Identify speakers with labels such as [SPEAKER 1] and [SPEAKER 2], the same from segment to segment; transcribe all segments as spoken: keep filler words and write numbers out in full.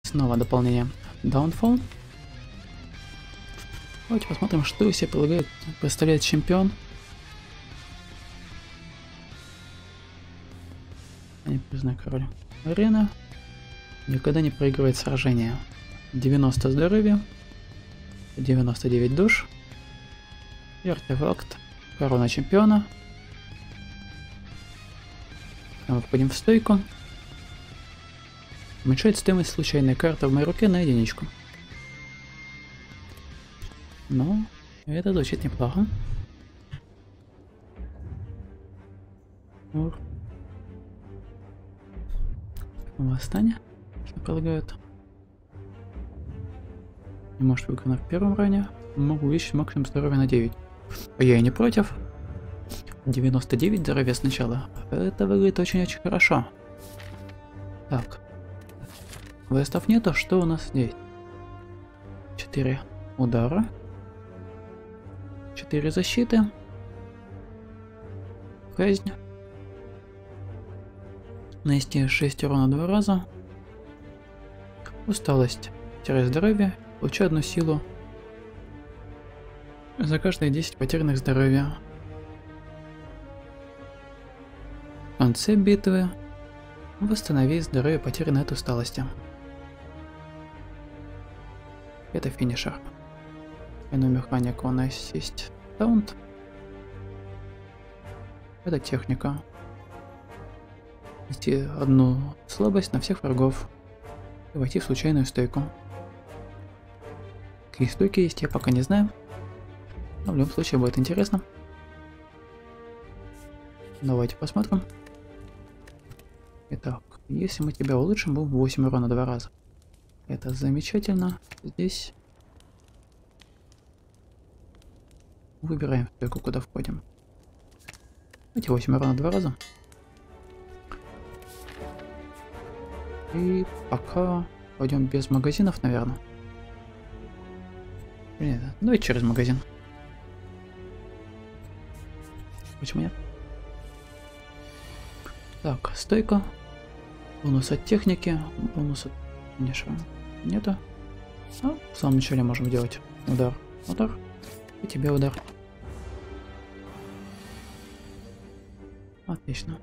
[SPEAKER 1] Снова дополнение Downfall. Давайте посмотрим, что из себя предлагает, представляет чемпион. Непризнанный король арены. Никогда не проигрывает сражение. девяносто здоровья. девяносто девять душ. И артефакт. Корона чемпиона. Мы входим в стойку. Уменьшает стоимость случайной карты в моей руке на единичку. Ну, это звучит неплохо. Ур. Восстание, что предлагают. Не может выиграно в первом ране. Могу увеличить максимум здоровья на девять. А я и не против. девяносто девять здоровья сначала. Это выглядит очень-очень хорошо. Так. Вестов нету, что у нас здесь? четыре удара. четыре защиты. Казнь. Нанести шесть урона два раза. Усталость. Теряю здоровье. Получаю одну силу. За каждые десять потерянных здоровья. В конце битвы восстанови здоровье, потерянное от усталости. Это финишер. Иную механику у нас есть таунт. Это техника. Нести одну слабость на всех врагов и войти в случайную стойку. Какие стойки есть, я пока не знаю. Но в любом случае будет интересно. Давайте посмотрим. Итак, если мы тебя улучшим, будет восемь урона два раза. Это замечательно. Здесь выбираем стойку, куда входим. Эти восемь урона два раза. И пока пойдем без магазинов, наверное. Нет, давай через магазин. Почему нет? Так, стойка. Бонус от техники. Бонус от финиша нету. А, в самом начале можем делать удар. Удар. И тебе удар. Отлично.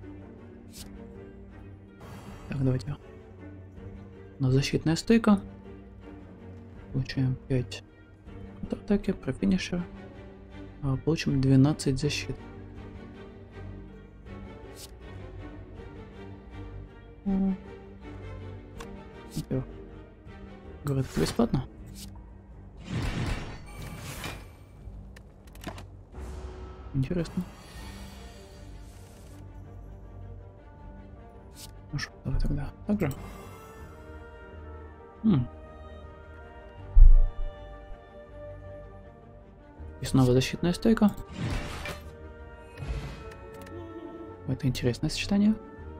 [SPEAKER 1] Так, давайте. У нас защитная стойка. Получаем пять контратаки, про финишер. А, получим двенадцать защит. Говорит, это бесплатно? Интересно. Ну что, давай тогда так же. М. И снова защитная стойка. Это интересное сочетание.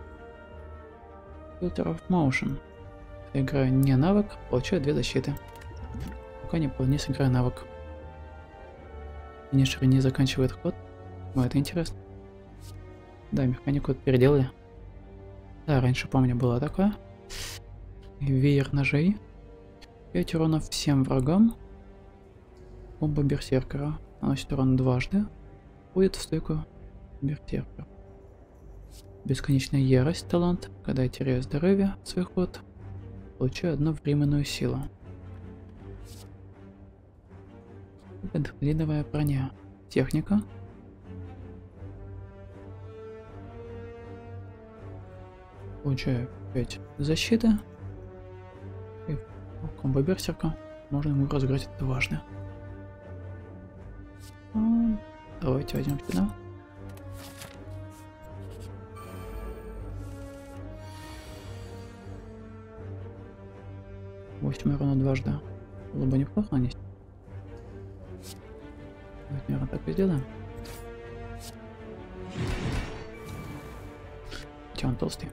[SPEAKER 1] Filter of Motion. Играю не навык, получаю две защиты. Пока не, не сыграю навык. Финишер не заканчивает ход. Ну, это интересно. Да, механику переделали. Да, раньше, помню, было такое. Веер ножей. пять уронов всем врагам. Бомба берсеркера. Наносит урон дважды. Будет в стойку берсеркера. Бесконечная ярость, талант. Когда я теряю здоровье в свой ход, получаю одну временную силу. Ледовая броня. Техника. Получаю пять защиты. И комбо берсерка. Можно ему разыграть дважды. Ну, давайте возьмем сюда. восемь урона дважды. Было бы неплохо нанести. Давайте, наверное, так и сделаем. Хотя он толстый.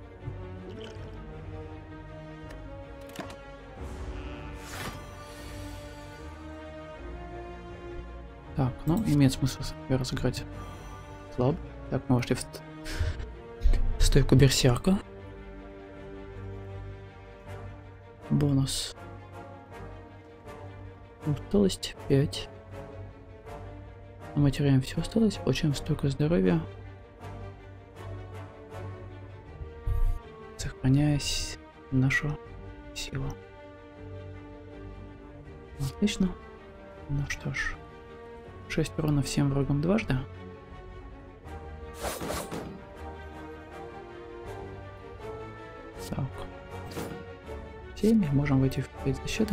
[SPEAKER 1] Так, ну, имеет смысл разыграть слаб. Так, мы вошли в стойку берсерка. Бонус. Усталость пять. Мы теряем всю усталость, получаем столько здоровья. Сохраняя нашу силу. Отлично. Ну что ж. шесть урона всем врагам дважды. Так. семь. Можем войти в пять защиты.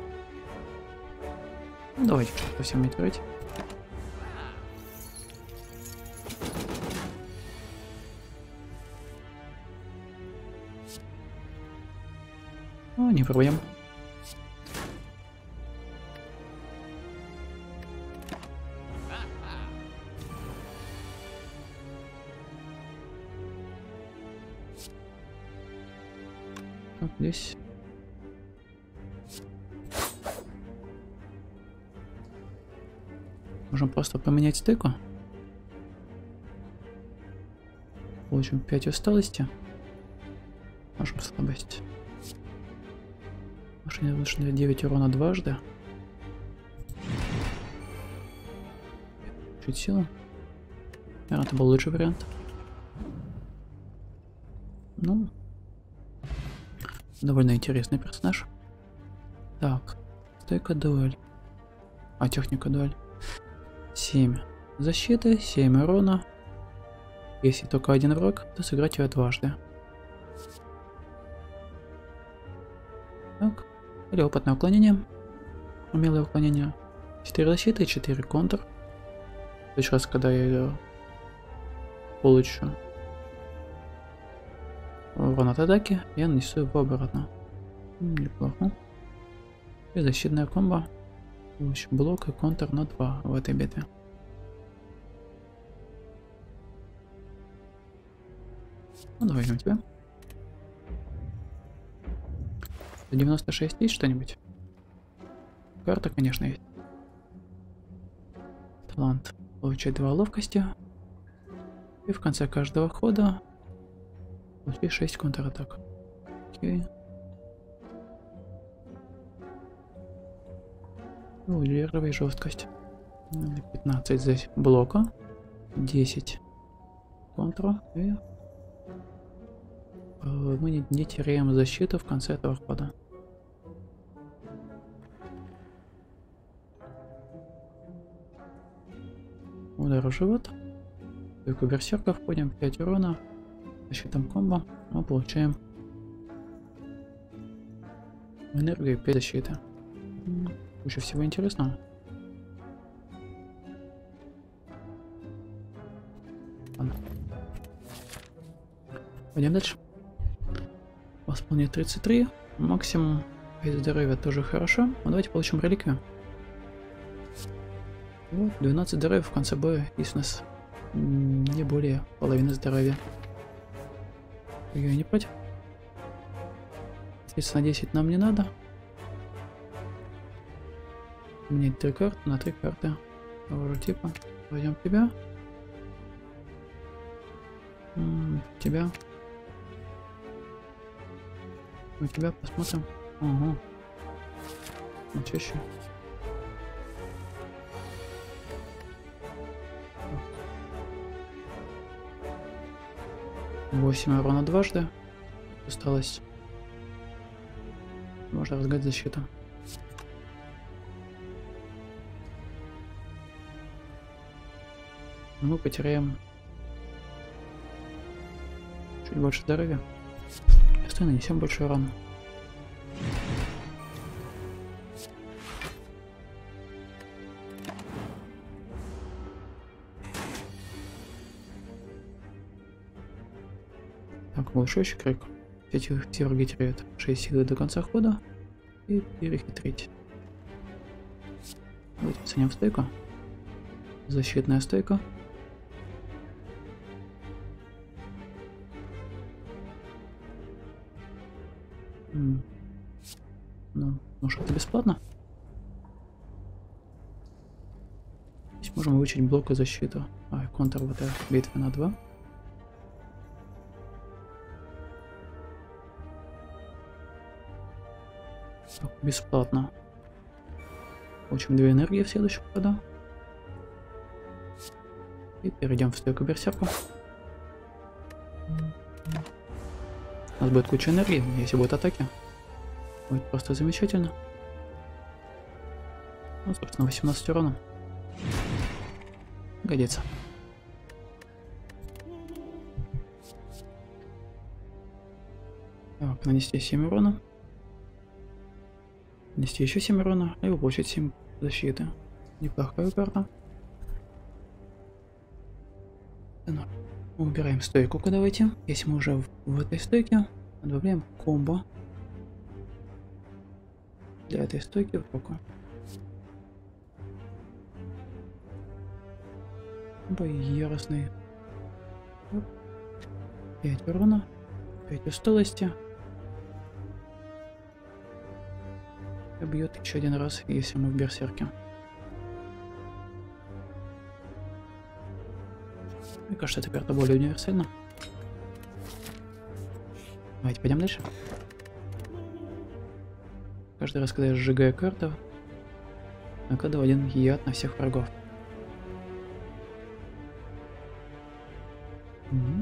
[SPEAKER 1] Ну, давайте что-то совсем не тратить. Ну, не проблем. Вот здесь. Можем просто поменять стыку. Получим пять усталости. Можем слабость. Машине нужно девять урона дважды. Чуть силу. Наверное, это был лучший вариант. Ну, довольно интересный персонаж. Так, стойка дуэль. А, техника дуэль. семь защиты, семь урона. Если только один враг, то сыграть ее дважды. Так. Или опытное уклонение. Умелое уклонение. четыре защиты и четыре контр. В следующий раз, когда я ее получу урон от атаки, я нанесу его обратно. Неплохо. И защитная комбо. В общем, блок и контр на два в этой битве. Ну, давай возьмем тебя. девяносто шесть есть что-нибудь? Карта, конечно, есть. Талант. Получает два ловкости. И в конце каждого хода получи шесть контратак. Окей. Удерживай жесткость. пятнадцать здесь блока. десять контра. И мы не, не теряем защиту в конце этого хода. Удар в живот. Только берсерка входим. пять урона. Защитом комбо. Мы получаем энергию и пять защиты. Куча всего интересного. Ладно. Пойдем дальше. Восполнить тридцать три. Максимум пять здоровья тоже хорошо. Ну, давайте получим реликвию. Вот, двенадцать здоровья в конце боя. Есть у нас не более половины здоровья. Я не против. Соответственно, десять нам не надо. Менять три карты на три карты того же типа. Возьмем тебя. М-м, тебя. У тебя посмотрим. Ага. Ну, чаще. восемь урона дважды. Осталось. Можно разгадать защиту. Мы потеряем чуть больше здоровья. Если нанесем больше урона. Так, большой крик. Эти все враги теряют шесть силы до конца хода. И перехитрить. Давайте оценим стойку. Защитная стойка. М. Ну, может, это бесплатно? Здесь можем выучить блок и защиту. А, контр в этой битве на два. Так, бесплатно. Получим две энергии в следующем ходу. И перейдем в стойку берсерку. У нас будет куча энергии, если будут атаки. Будет просто замечательно. Ну, собственно, восемнадцать урона. Годится. Так, нанести семь урона. Нанести еще семь урона, и получить семь защиты. Неплохая карта. Ну, убираем стойку, куда войти. Если мы уже в, в этой стойке, добавляем комбо. Для этой стойки в руку. Бой яростный. пять урона. пять усталости. И бьет еще один раз, если мы в берсерке. Мне кажется, эта карта более универсальна. Давайте пойдем дальше. Каждый раз, когда я сжигаю карту, накладываю один яд на всех врагов. Угу.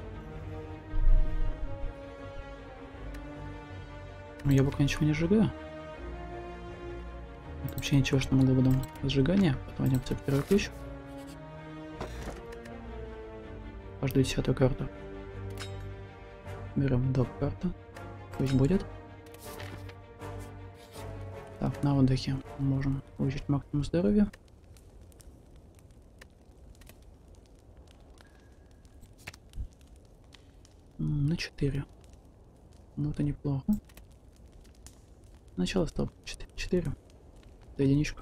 [SPEAKER 1] Но я пока ничего не сжигаю. Это вообще ничего, что могло бы дать сжигание. Потом идем в первый ключ. Каждую десятую карту. Берем доп карту. Пусть будет. Так, на отдыхе можем получить максимум здоровья. На четыре. Ну это неплохо. Начало стоп. четыре. За единичку.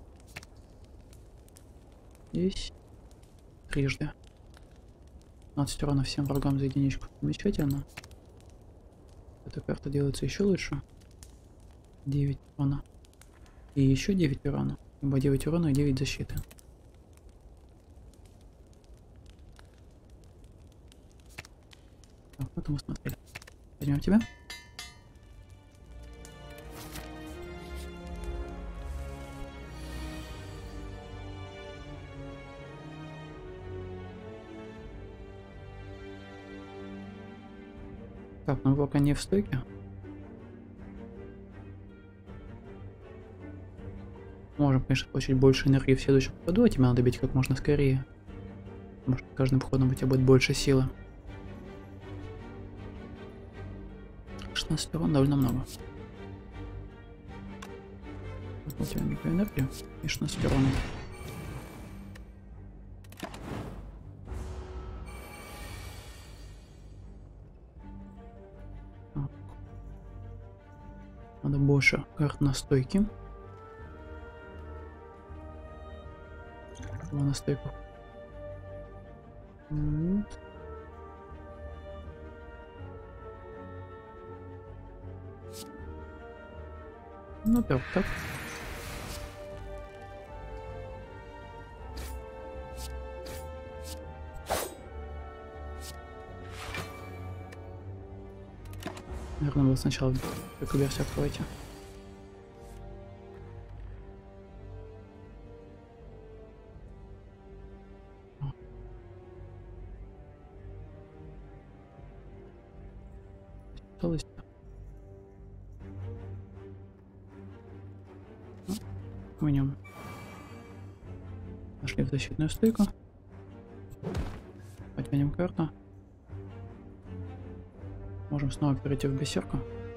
[SPEAKER 1] Здесь. Трижды. пятнадцать урона всем врагам за единичку. Замечательно. Эта карта делается еще лучше. девять урона. И еще девять урона. Либо девять урона и девять защиты. Так, это мы смотрели. Возьмем тебя. Так, ну пока не в стойке. Можем, конечно, получить больше энергии в следующем ходу, а тебе надо бить как можно скорее. Потому что каждым входом у тебя будет больше силы. шестнадцать урон довольно много. Вот у тебя некую энергию и шестнадцать урона. Надо больше карт на стойке. На стойку. Вот. Ну так, так. Наверное, было сначала как версию откройте. Осталось. В нем нашли в защитную стойку. Потянем карту. Можем снова перейти в беседку.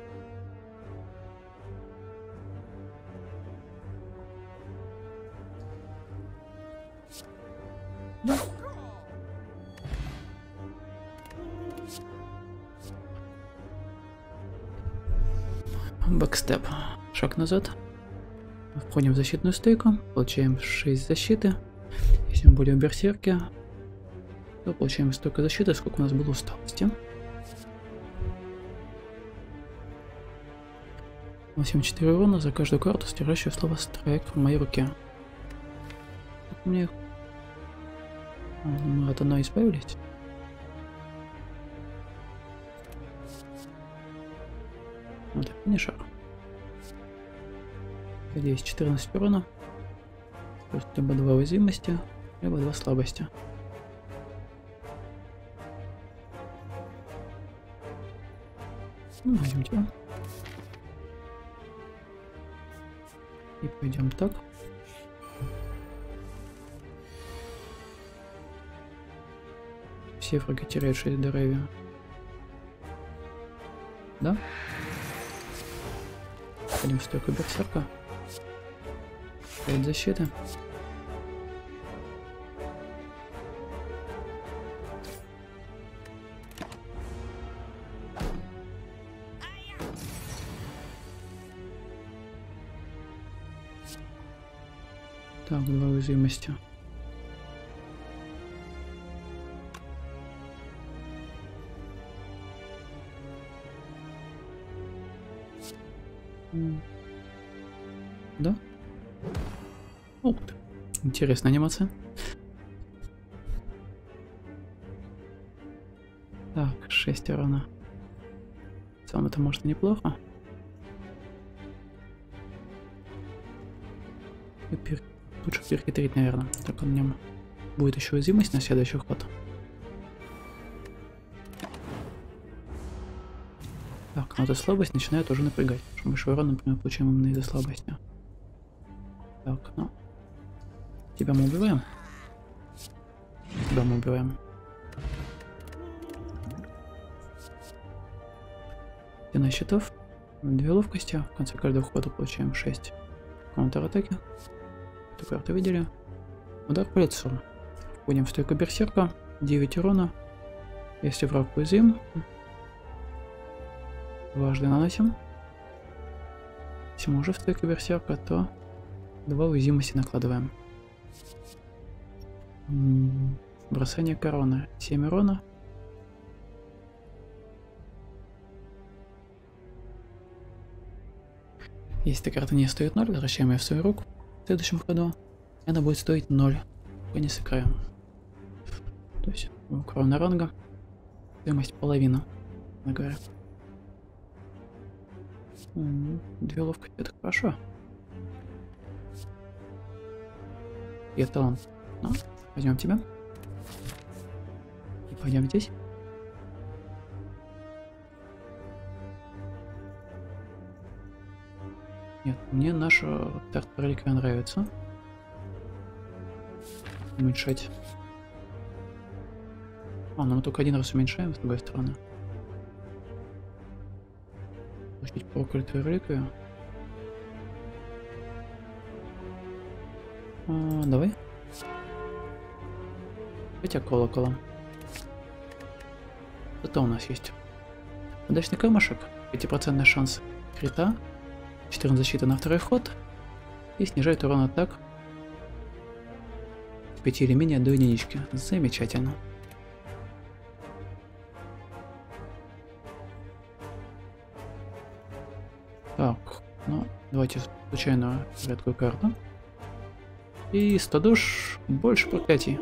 [SPEAKER 1] Да. Бэкстеп. Шаг назад. Входим в защитную стойку. Получаем шесть защиты. Если мы будем в берсерке, то получаем столько защиты, сколько у нас было усталости. восемьдесят четыре урона за каждую карту, стирающую слово страйк в моей руке. Так, мне... Мы от одной избавились. Вот, финишер. Здесь четырнадцать урона. Плюс либо два уязвимости, либо два слабости. Ну, возьмем тебя. И пойдем так. Все фраги теряют шесть здоровья. Да? Пойдем в стойку берсерка. пять защиты. Так, два уязвимости. Да? Ух ты. Интересная анимация. Так, шесть урона. В целом это может и неплохо. И пер... Лучше перехитрить, наверное. Так, у меня будет еще уязвимость на следующий ход. Так, но эта слабость начинает уже напрягать. Потому что мы шеврон, например, получаем именно из-за слабости. Так, ну. Тебя мы убиваем. Тебя мы убиваем. Стена щитов. Две ловкости. В конце каждого хода получаем шесть контр-атаки. Эту карту видели. Удар по лицу. Входим в стойку берсерка. девять урона. Если враг уязвим, дважды наносим. Если мы уже в стойку берсерка, то два уязвимости накладываем. Бросание короны. семь урона. Если эта карта не стоит ноль, возвращаем ее в свою руку в следующем ходу. И она будет стоить ноль. Не сыграем. То есть у корона ранга стоимость половина, говоря. Две ловкости, это хорошо. И талант. Ну, возьмем тебя. И пойдем здесь. Нет, мне наша тарт-реликвия нравится. Уменьшать. А, ну мы только один раз уменьшаем, с другой стороны. Получить проклятую реликвию. А, давай. Хотя колокола. Зато у нас есть удачный камушек, пятипроцентный шанс крита, четырнадцать защиты на второй ход и снижает урон атак с пяти или менее до единички. Замечательно. Так, ну давайте случайную редкую карту. И сто душ, больше проклятий.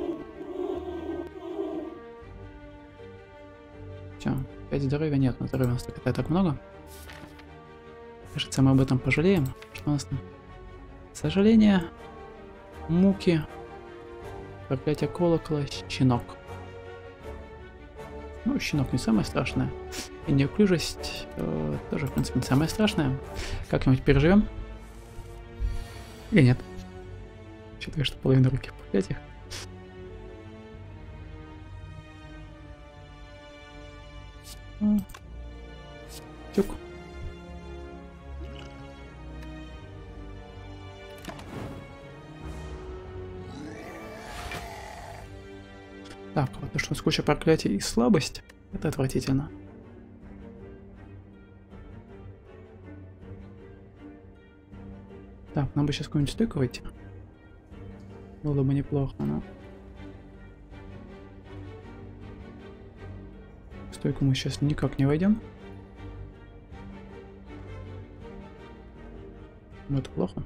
[SPEAKER 1] Все, пять здоровья нет, на здоровья у нас так, так много. Кажется, мы об этом пожалеем. Что у нас там? Сожаление, муки, проклятие колокола, щенок. Ну, щенок не самое страшное. И неуклюжесть э, тоже, в принципе, не самое страшное. Как-нибудь переживем? Или нет? Считаю, что половина руки в проклятиях. Тюк. Так, вот то, что у нас куча проклятий и слабость, это отвратительно. Так, нам бы сейчас какую-нибудь стойку выйти. Было бы неплохо, но... В стойку мы сейчас никак не войдем. Но это плохо.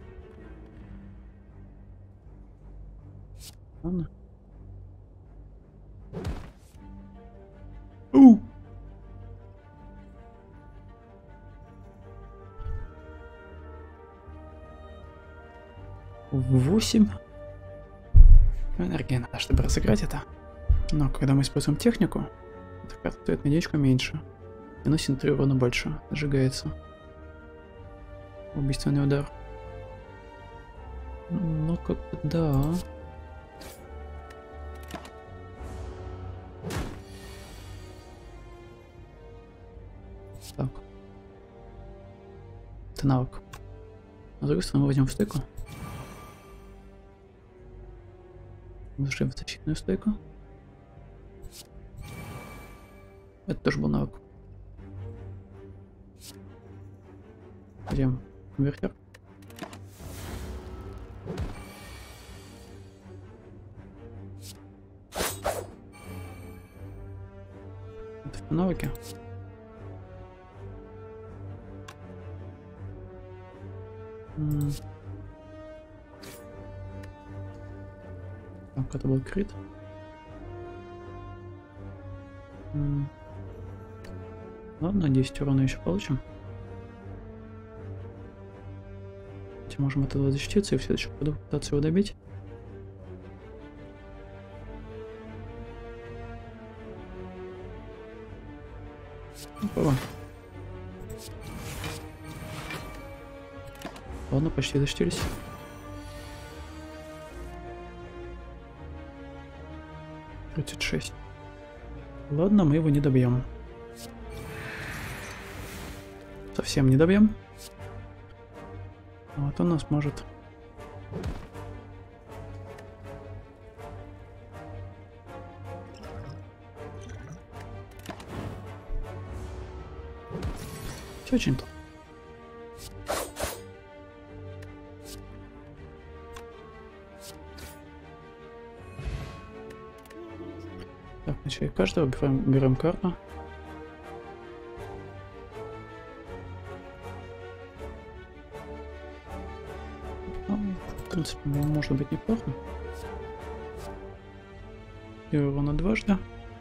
[SPEAKER 1] Ладно. У! восемь. Энергии надо, чтобы разыграть это. Но когда мы используем технику, эта карта стоит на единичку меньше. И носит три урона больше. Сжигается. Убийственный удар. Ну как-то да. Так. Это навык. А с другой стороны мы возьмем в стойку. Зашли в защитную стойку. Это тоже был навык. Пойдем конвертер. Это в навыке. М. Так, это был крит. М. Ладно, десять урона еще получим. Хотя можем от этого защититься и в следующем году пытаться его добить. Опа. Ладно, почти защитились. тридцать шесть. Ладно, мы его не добьем. Совсем не добьем. Вот он нас может. Все очень плохо. Так, в начале каждого берем, берем карту. Ну, в принципе, может быть неплохо. И урона дважды.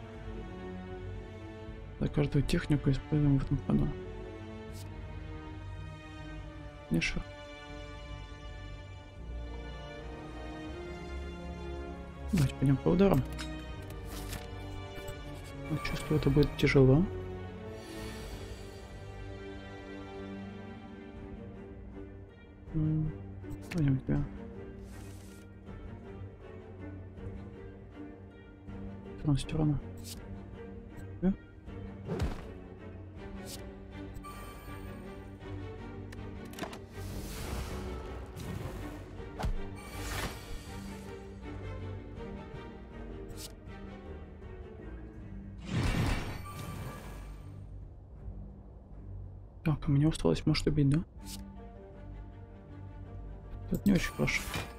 [SPEAKER 1] За каждую технику используем в этом ходу. Нишер. Давайте пойдем по ударам. Чувствую, это будет тяжело. Пойдем тебя. тринадцать урона. Так, а мне осталось, может, убить, да? Это не очень хорошо.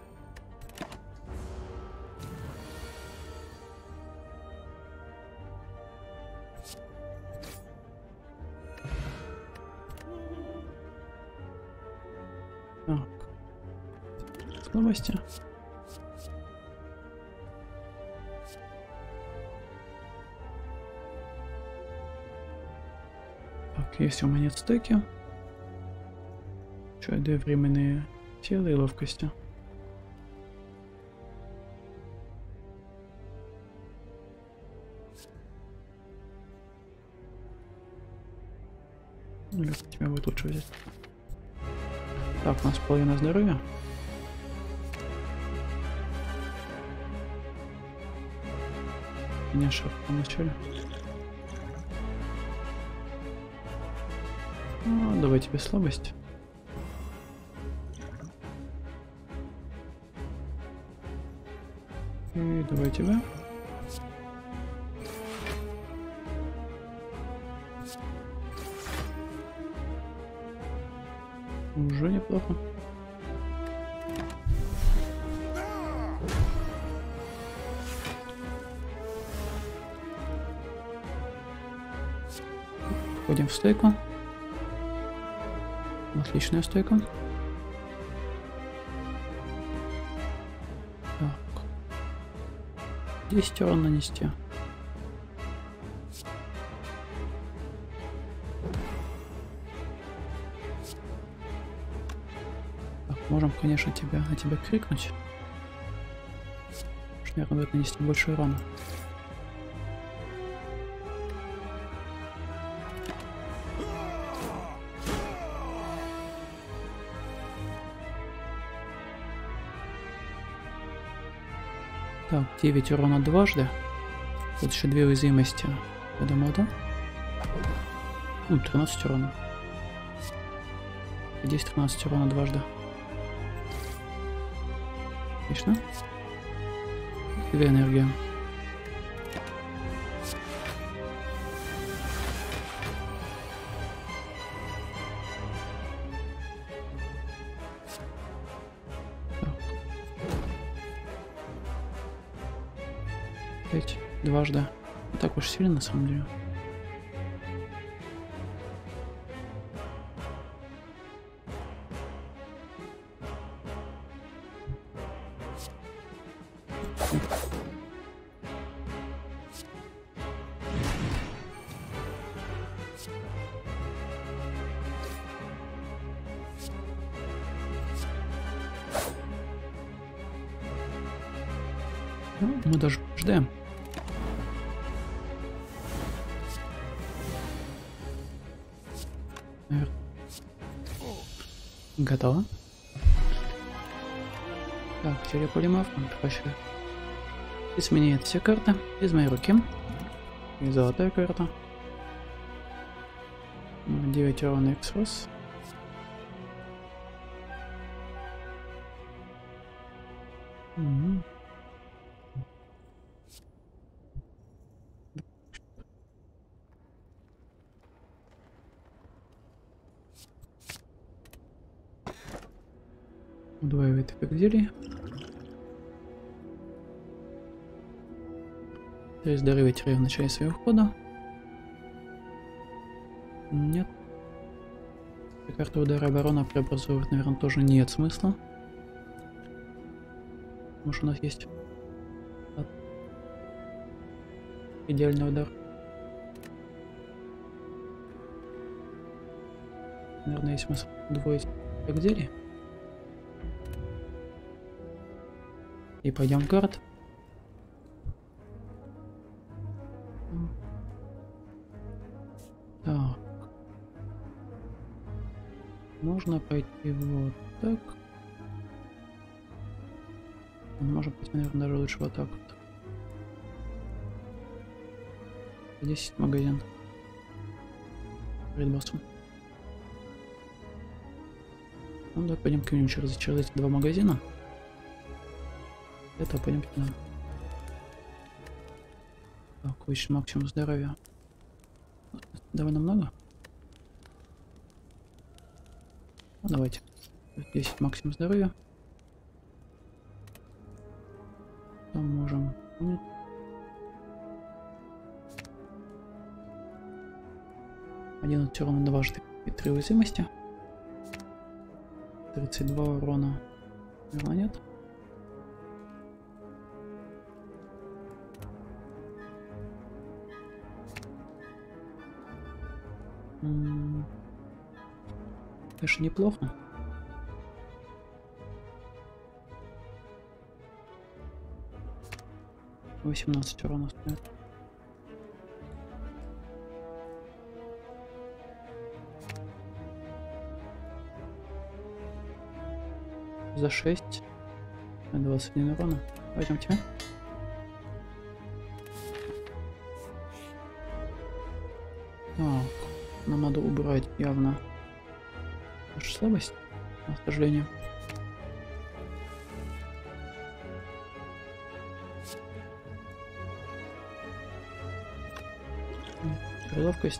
[SPEAKER 1] Так. Слабости. Если у меня нет стойки, еще две временные силы и ловкости. Или тебя будет лучше взять. Так, у нас половина здоровья. Меня шаг по начале. Ну, давай тебе слабость. И давай тебя. Уже неплохо. Входим в стойку. Отличная стойка. Так. десять урон нанести. Так, Можем, конечно, тебя, на тебя крикнуть. Уж, наверное, будет нанести больше урона. Так, девять урона дважды. Тут еще две уязвимости. Я думаю, да? Ну, тринадцать урона. десять-тринадцать урона дважды. Отлично. Две энергии. Пять дважды. Не так уж сильно, на самом деле. Ну, мы даже ждем. Готово. Так, телеполиморф, проще. Изменяет все карты из моей руки. И золотая карта. девять урона X-Ross. Угу. Удваивает эффект зелий. То есть здоровье теряю в начале своего хода. Нет. Карта удара оборона преобразовывать, наверное, тоже нет смысла. Может, у нас есть идеальный удар. Наверное, есть смысл удвоить эффект зелий. И пойдем в город. Так. Можно пойти вот так. Можно пойти, наверное, даже лучше вот так вот. Здесь есть магазин. Перед боссом. Ну, давай пойдем к ним через, через эти два магазина. Это пойдем туда. Так, увеличить максимум здоровья. Довольно много. Ну, давайте. десять максимум здоровья. Там можем... одиннадцать урона дважды и три уязвимости. тридцать два урона. Наверное, нет. Конечно, неплохо. восемнадцать урона стоит. За шесть. двадцать один урона. Пойдемте. Так, нам надо убрать явно нашу слабость, к сожалению. Ловкость.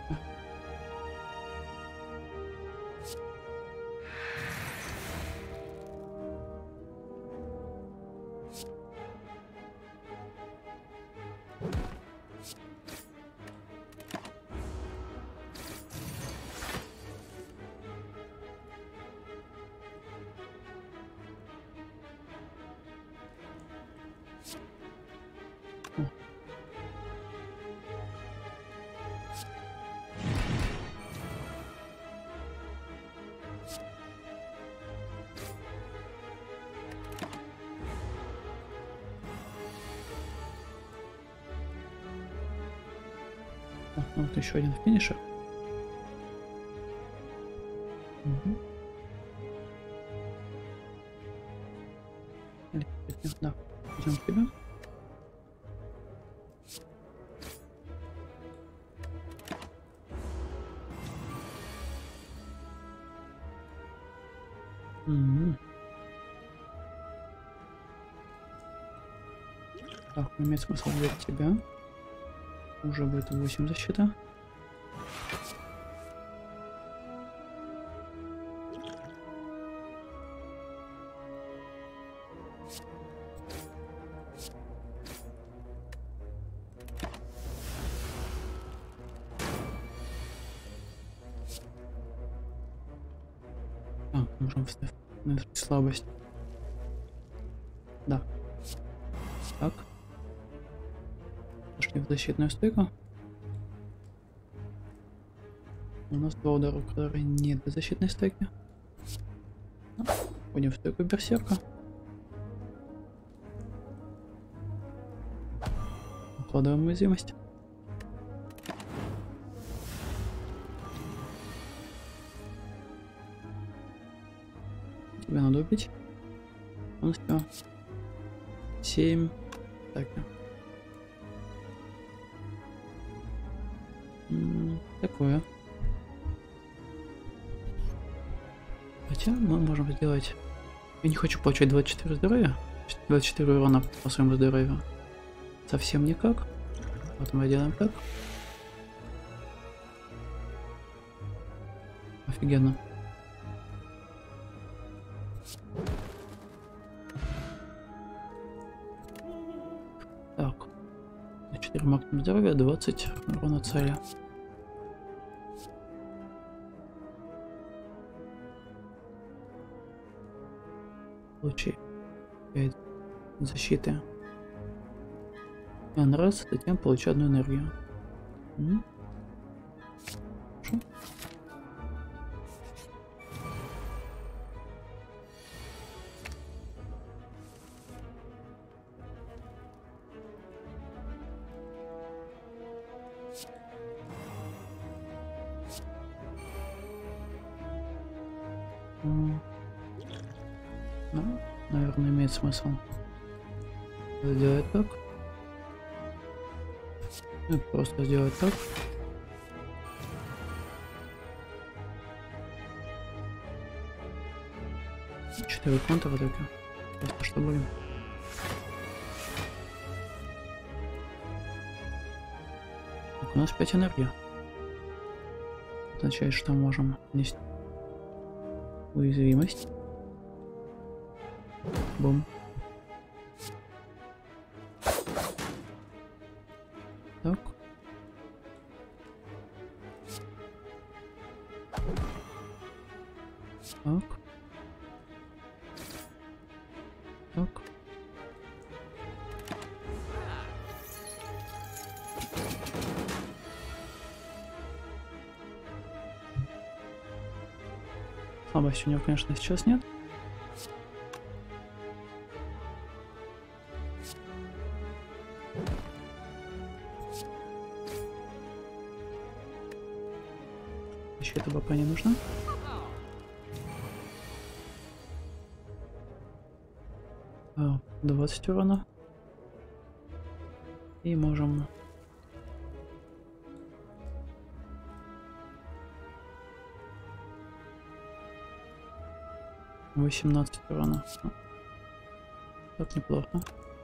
[SPEAKER 1] Ну, вот еще один финишер. Угу. Да, идем к тебе. Угу. Так, имеет смысл взять тебя. Уже будет восемь защита. А, можем вставить слабость. Да. Так. Пошли в защитную стойку. У нас два удара, которые не для защитной стойки. Входим в стойку берсерка. Укладываем уязвимость. Тебя надо убить. Он все. Семь. Так. М-м, такое. Хотя мы можем сделать... Я не хочу получать двадцать четыре здоровья. двадцать четыре урона по своему здоровью. Совсем никак. Вот мы делаем так. Офигенно. Так. четыре максимум здоровья, двадцать урона цели. Получи пять защиты. N раз, затем получу одну энергию. М-м. Хорошо. М-м. Ну, наверное, имеет смысл сделать так. И просто сделать так. Четыре конта в атаке. Просто чтобы... Так, у нас пять энергии. Означает, что можем нести уязвимость. Бум. Так. Так. Так. Слабости у него, конечно, сейчас нет. Защита пока не нужна. А, двадцать урона. И можем... восемнадцать урона. Так неплохо.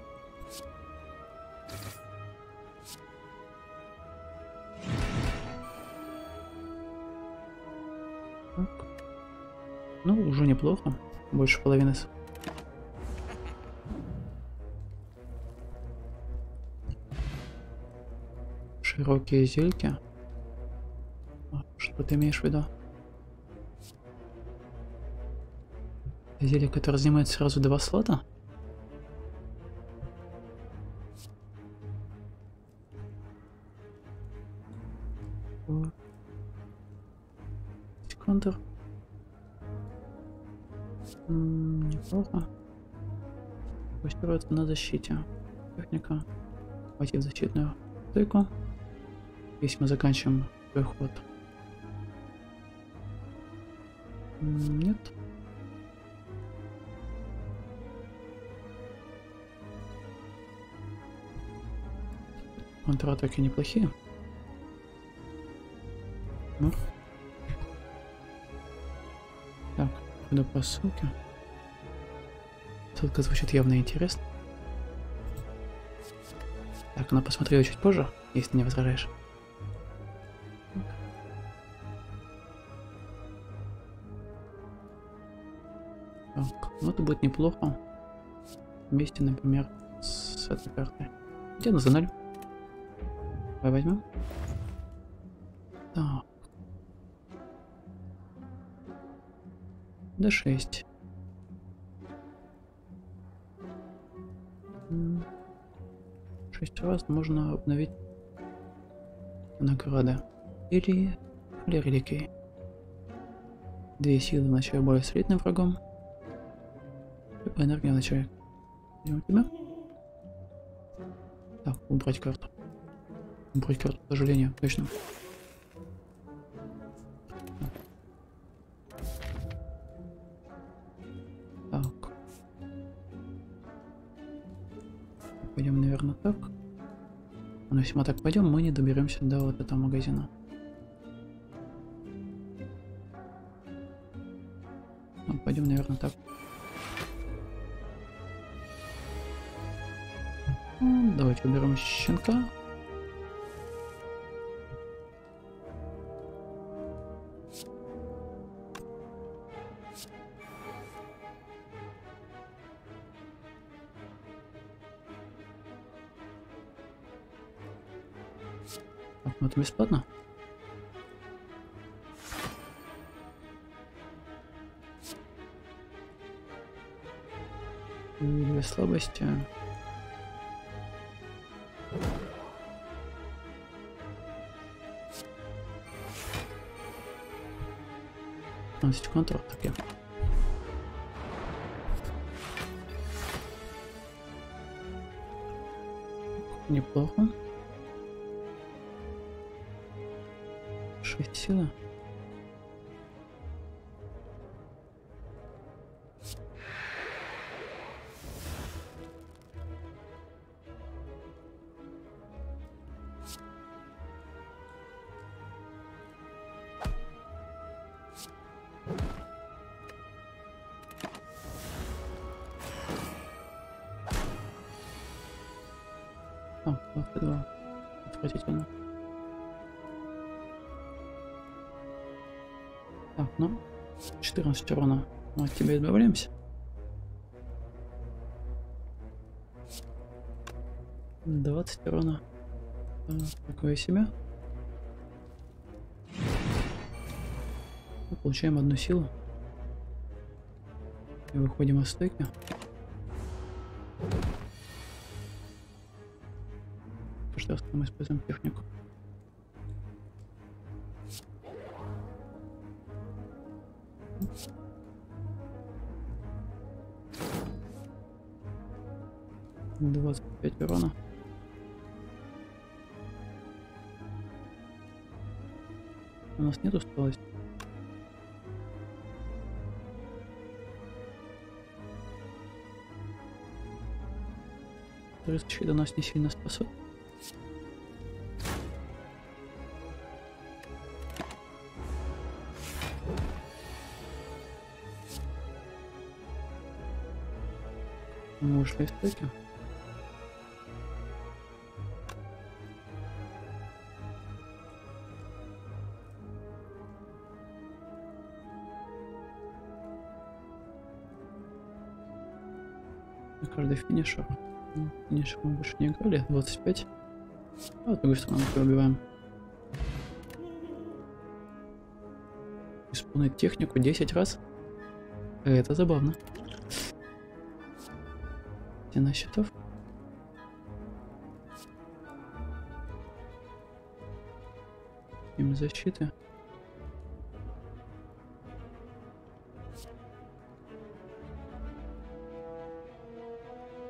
[SPEAKER 1] Так. Ну, уже неплохо. Больше половины. Широкие зельки. Что ты имеешь в виду? Зелье, которое занимает сразу два слота? Секунду. М-м, неплохо. Фокусироваться на защите. Техника. Войти в защитную стойку. Если мы заканчиваем свой ход. Нет. Контратаки неплохие. Ну. Так, иду по ссылке. Ссылка звучит явно интересно. Так, ну посмотрю ее чуть позже, если не возражаешь. Так, ну это будет неплохо. Вместе, например, с этой картой. Где она за ноль? Давай возьмем. Так. Д шесть. Шесть раз можно обновить награды. Или реликвии. Две силы в начале боя с элитным врагом. Энергия в начале. Идем у тебя. Так, убрать карту. Убрать карту, к сожалению, точно. Так. Пойдем, наверное, так. Но если мы так пойдем, мы не доберемся до вот этого магазина. Ну, пойдем, наверное, так. Давайте уберем щенка. Так, ну это бесплатно. Две слабости. пятнадцать контратаки. Неплохо. шесть силы. А, два. Отвратительно. Так, ну, четырнадцать урона. Мы от тебя избавляемся. двадцать урона. Такое себе. Мы получаем одну силу. И выходим из стойки. Что мы используем технику. двадцать пять урона. У нас нет усталости. Защита до нас не сильно спасет. Мы ушли в стойки. Каждый финишер. Ну, финишер мы больше не играли. двадцать пять. А вот другую сторону мы убиваем. Исполнить технику десять раз. Это забавно. Стена щитов. Им защиты.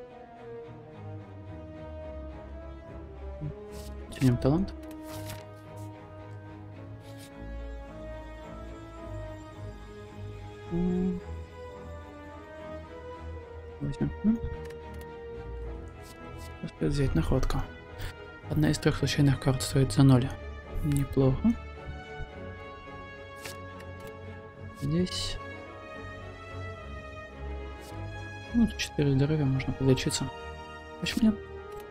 [SPEAKER 1] Тянем талант. Возьмем. Ну. Стоит взять находку. Одна из трех случайных карт стоит за ноль. Неплохо. Здесь. Ну, четыре здоровья, можно подлечиться. Почему нет?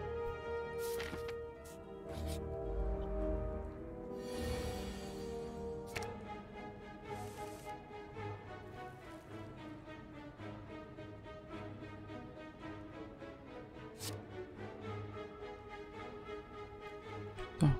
[SPEAKER 1] Так.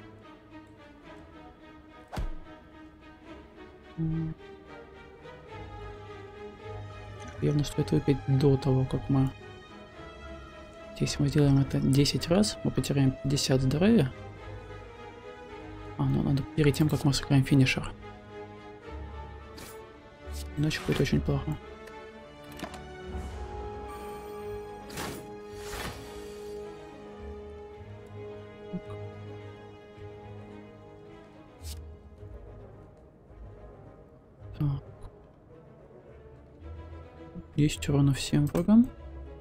[SPEAKER 1] Явно стоит выпить до того, как мы... Если мы сделаем это десять раз, мы потеряем пятьдесят здоровья. А, ну надо перед тем, как мы сыграем финишер. Иначе будет очень плохо. Так. Есть урона всем врагам.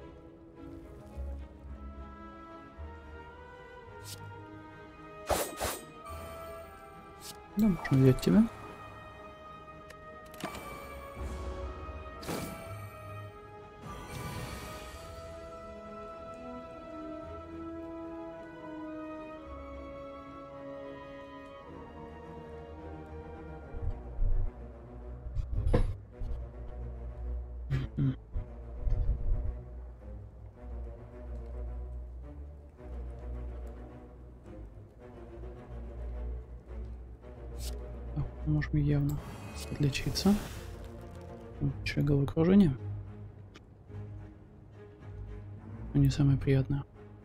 [SPEAKER 1] Да, можно взять тебя. Можем явно отличиться. Общее головокружение. Но не самое приятное.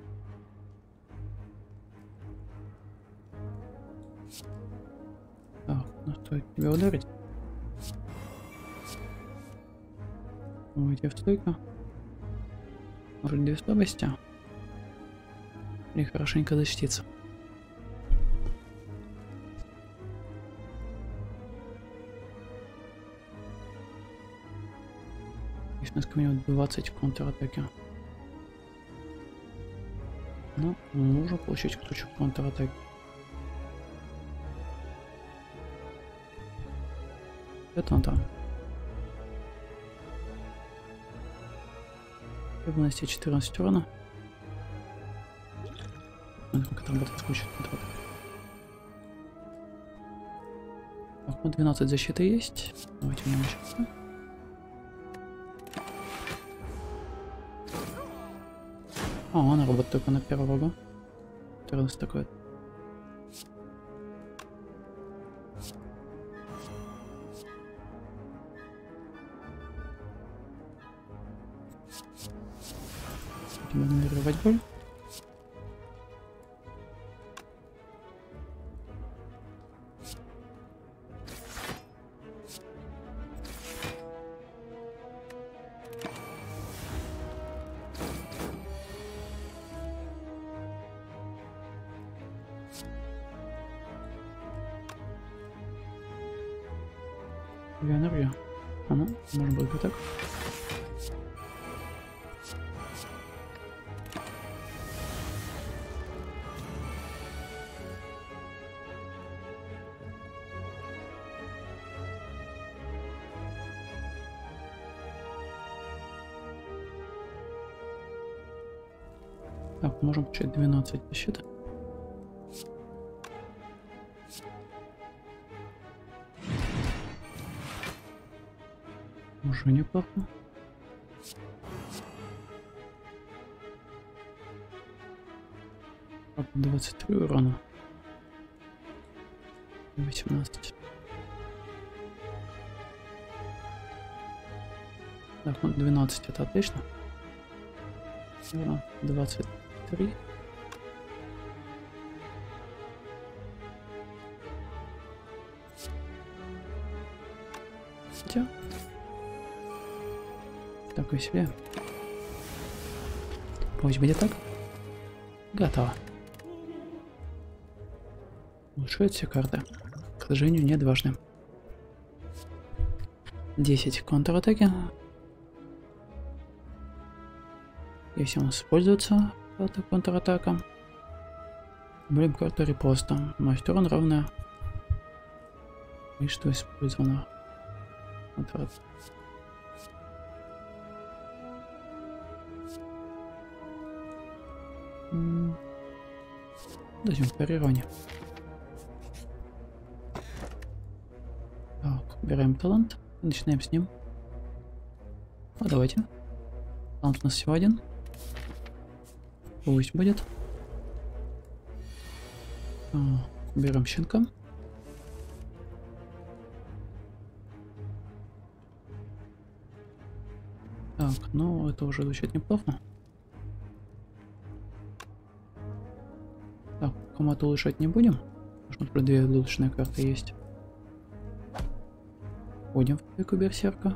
[SPEAKER 1] Так, ну стоит тебя ударить. Выйти в стойку. Может, две слабости. И хорошенько защититься. У нас у него двадцать контратаки. Ну, можно получить кучу контратаки. Это он там. Нанести четырнадцать урона. Как там будет куча контратак. Так, ну двенадцать защиты есть. Давайте мне начнем. А, он работает только на первого. четырнадцать такой. Будем игнорировать боль. Энергию. А ну, может быть, вот так. Так, можем получить двенадцать защиты. Уже неплохо. двадцать три урона. восемнадцать. Так, ну двенадцать это отлично. двадцать три. Хотя... Такой себе. Пусть будет так. Готово. Улучшают все карты. К сожалению, не дважды. десять контратаки. Если он используется, это контратака. Блин, карта репоста. Мастер он равная. И что использовано? Контратака. Дадим парирование. Так, убираем талант. И начинаем с ним. А давайте. Талант у нас всего один. Пусть будет. Так, берем щенка. Так, ну это уже звучит неплохо. Так, кому-то улучшать не будем. Потому что две улучшенные карты есть. Входим в стойку берсерка.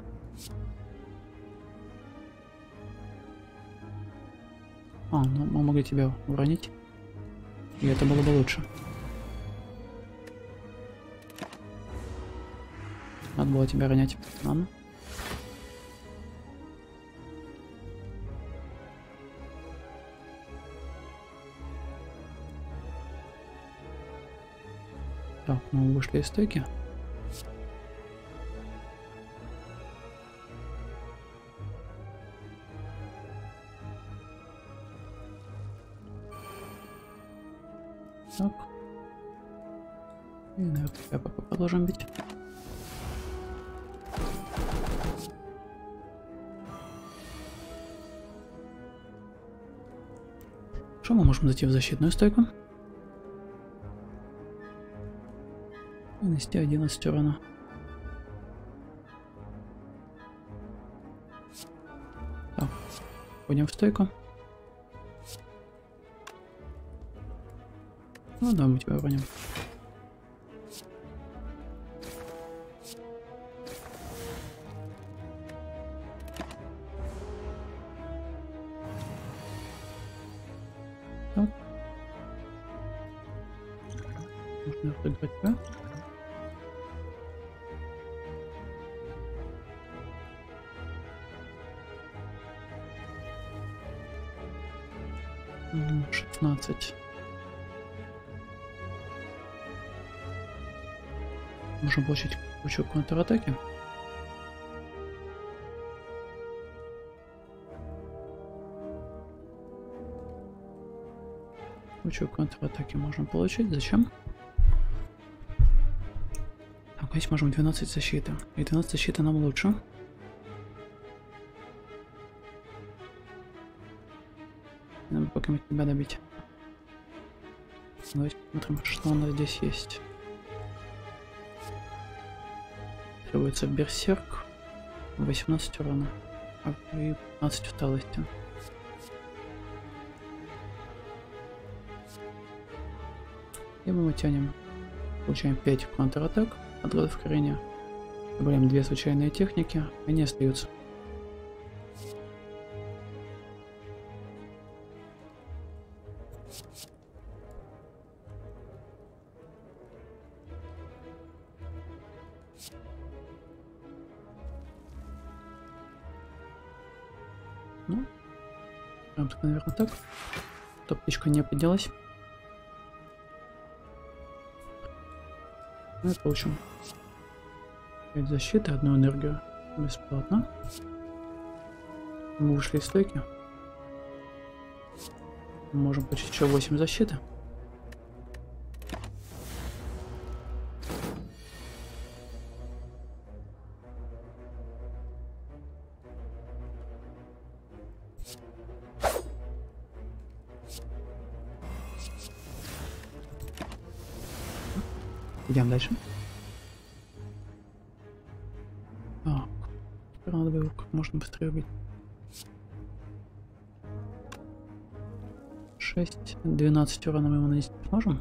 [SPEAKER 1] А, ну мы могли тебя уронить. И это было бы лучше. Надо было тебя ронять. Ладно. Так, мы вышли из стойки. Так. И, наверное, я пока продолжим бить. Что мы можем зайти в защитную стойку? Нанести одиннадцать урона. Так, входим в стойку. Ну да, мы тебя уроним. Так. Можно отыграть, да? шестнадцать. Можем получить кучу контратаки. Кучу контратаки можем получить. Зачем? Так, здесь можем двенадцать защиты. И двенадцать защиты нам лучше. Надо пока тебя добить. Давайте посмотрим, что у нас здесь есть. Требуется берсерк, восемнадцать урона и пятнадцать усталости. И мы вытянем, получаем пять контратак от рода в корене. Добавляем две случайные техники, они остаются. Ну, прям так, наверное, так. Топ-птичка не поднялась. Мы получим пять защиты, одну энергию бесплатно. Мы ушли из стойки. Мы можем получить еще восемь защиты. Идем дальше. Так, теперь надо было как можно быстрее убить. шесть, двенадцать урона мы ему нанести сможем.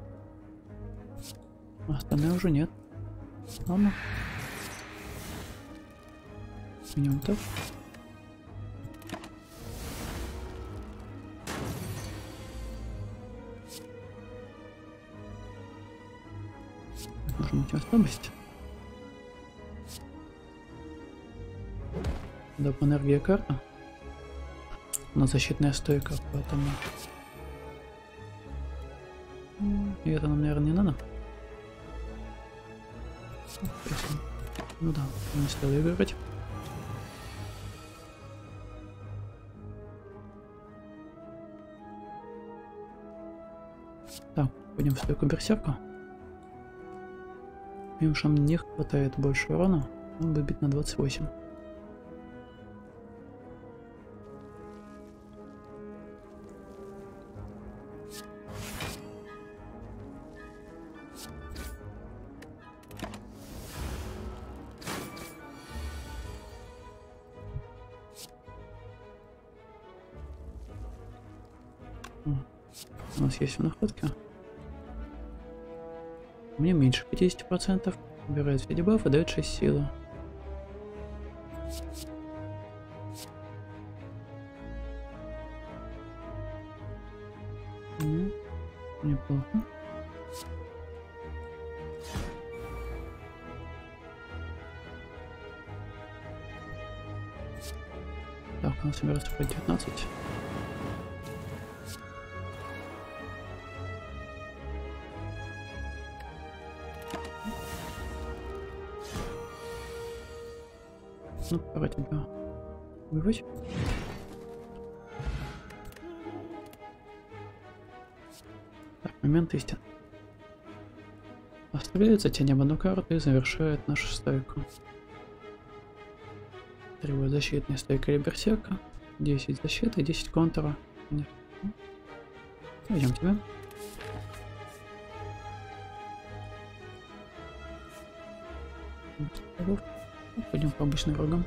[SPEAKER 1] А остальные уже нет. Ладно. Минимум так. Можем идти в слабость. Доп энергия карта. на защитная стойка, поэтому... И это нам, наверное, не надо. Ну да, не стоило ее выбрать. Так, пойдем в стойку берсерка. Мимшам не хватает больше урона, он выбит на двадцать восемь. У нас есть находки. Мне меньше пятидесяти процентов. Убирает все дебафы, дает шесть силы. Ну, неплохо. Так, у нас собирается по девятнадцать. Ну, пора тебя убивать. Так, момент истины. Оставляет затем одну карту и завершает нашу стойку. Требует защитная стойка или берсерка. десять защиты, десять контура. Пойдем тебя. Пойдем по обычным врагам.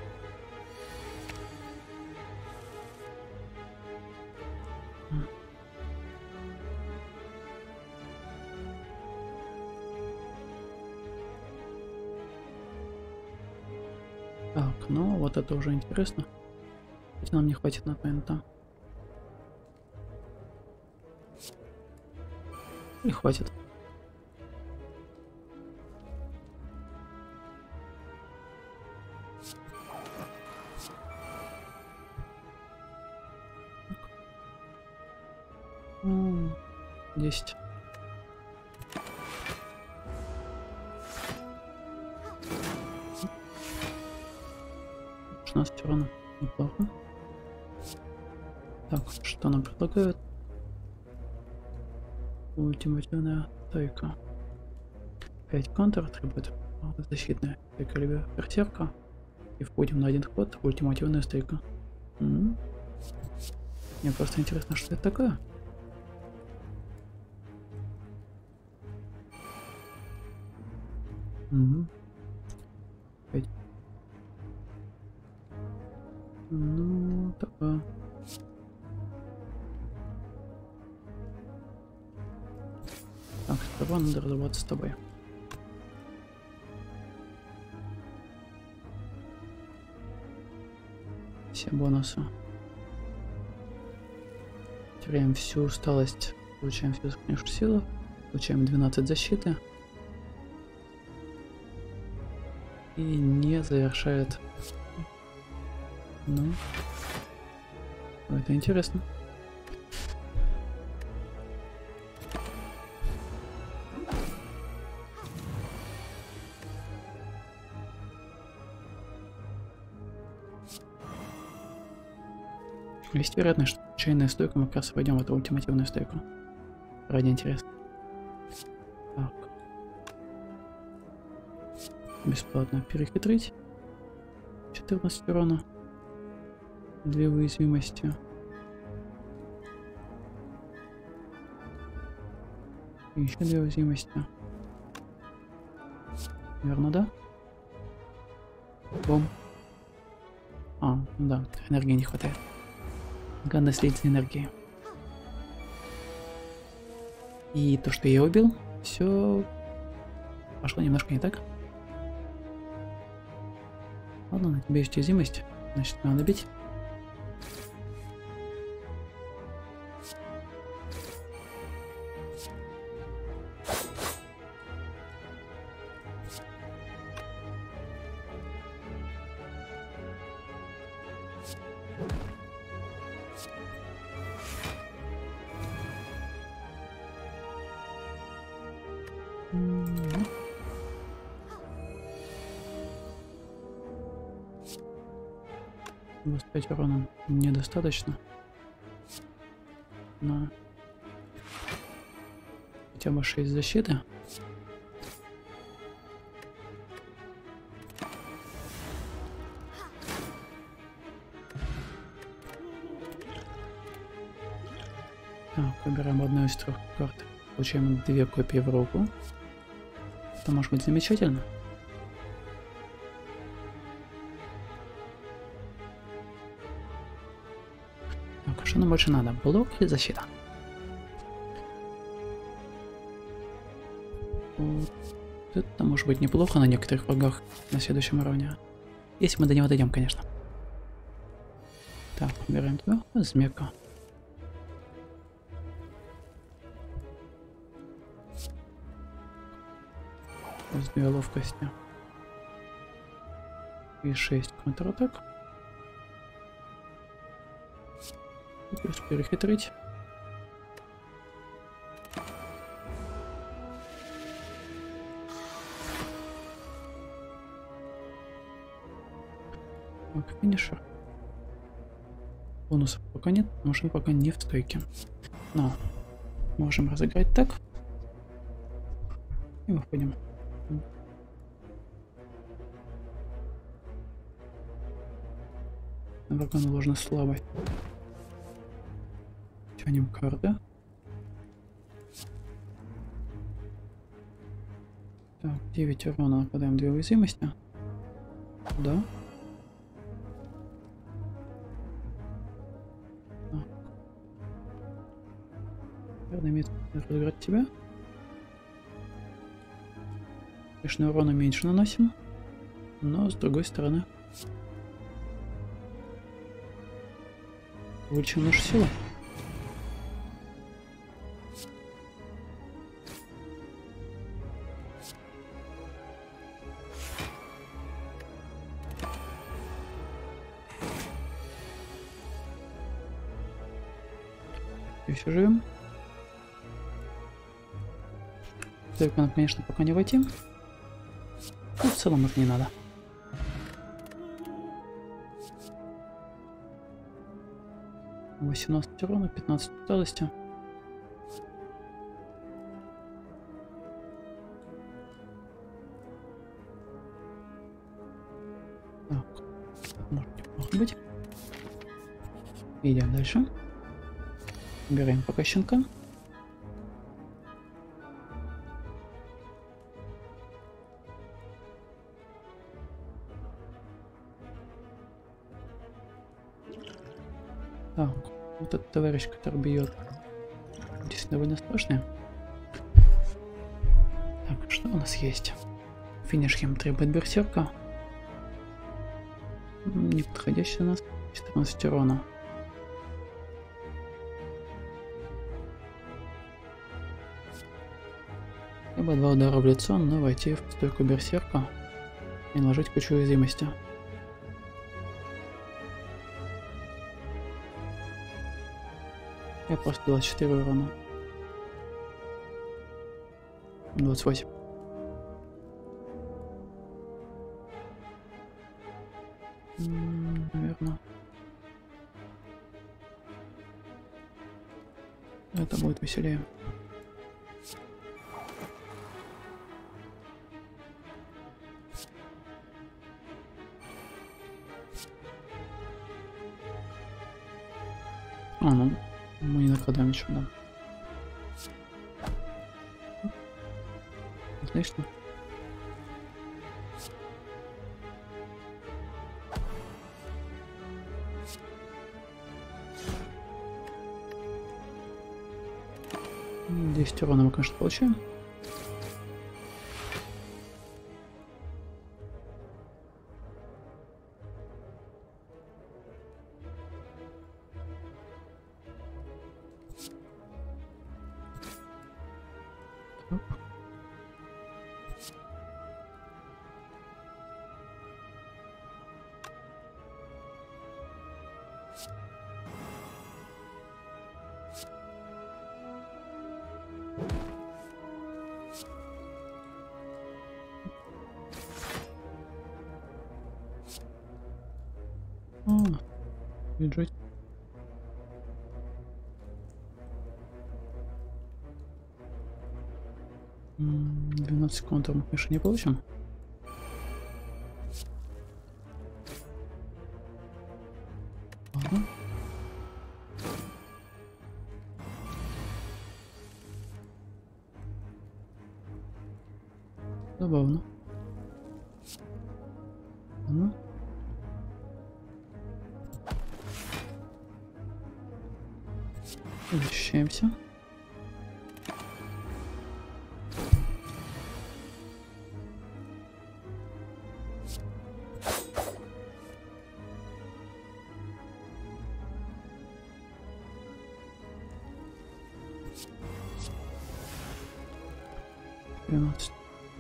[SPEAKER 1] Так, ну вот это уже интересно. Хотя нам не хватит на пента. Не хватит. десять. шестнадцать урона. Неплохо. Так, что нам предлагают? Ультимативная стойка. пять контур требует защитная стойка либо берсерка. И входим на один ход в ультимативную стойку. М-м. Мне просто интересно, что это такое. Угу. пять. Ну, такое. Так, сперва надо разобраться с тобой. Все бонусы. Теряем всю усталость, получаем всю сохранившую силу, получаем двенадцать защиты. И не завершает. Ну, это интересно. Есть вероятность, что чайная стойка мы как раз войдем в эту ультимативную стойку. Ради интереса. Так. Бесплатно перехитрить. четырнадцать урона. Две уязвимости. И еще две уязвимости. Верно, да? Бом. А, ну да, энергии не хватает. Надо следить за энергией. И то, что я убил, все пошло немножко не так. Ладно, на тебе есть уязвимость, значит, надо бить. М, двадцать пять урона недостаточно. Но хотя бы шесть защиты. Так, выбираем одну из трех карт. Получаем две копии в руку. Это может быть замечательно. Так, а что нам больше надо? Блок или защита? Вот. Это может быть неплохо на некоторых врагах на следующем уровне. Если мы до него дойдем, конечно. Так, выбираем тебя. Змека. Плюс две ловкости. И шесть контратак. И плюс перехитрить. Так, финишер. Бонусов пока нет, нужен пока не в стойке. Но можем разыграть так. И выходим. Врага наложена слабость. Тянем карты. Так, девять урона, нападаем две уязвимости. Да. Так. Верный метод разыграть тебя. Конечно, урона меньше наносим, но с другой стороны увеличим нашу силу. И все живем. Только нам, конечно, пока не войти. Но в целом их не надо. восемнадцать урона, пятнадцать усталости. Так, может неплохо быть. Идем дальше. Убираем пока щенка. Так, вот этот товарищ, который бьет, здесь довольно страшный. Так, что у нас есть? Финиш ему требует берсерка. Не подходящий у нас. четырнадцать урона. Либо два удара в лицо, но войти в стойку берсерка и наложить кучу уязвимости. Я просто двадцать четыре урона. двадцать восемь. Наверное. Это будет веселее. А, ну, мы не накладаем ничего, да. Отлично. десять урона мы, конечно, получаем. А, бюджет. двенадцать контур мы, конечно, не получим. Ладно. Забавно. Ладно. Защищаемся. двенадцать.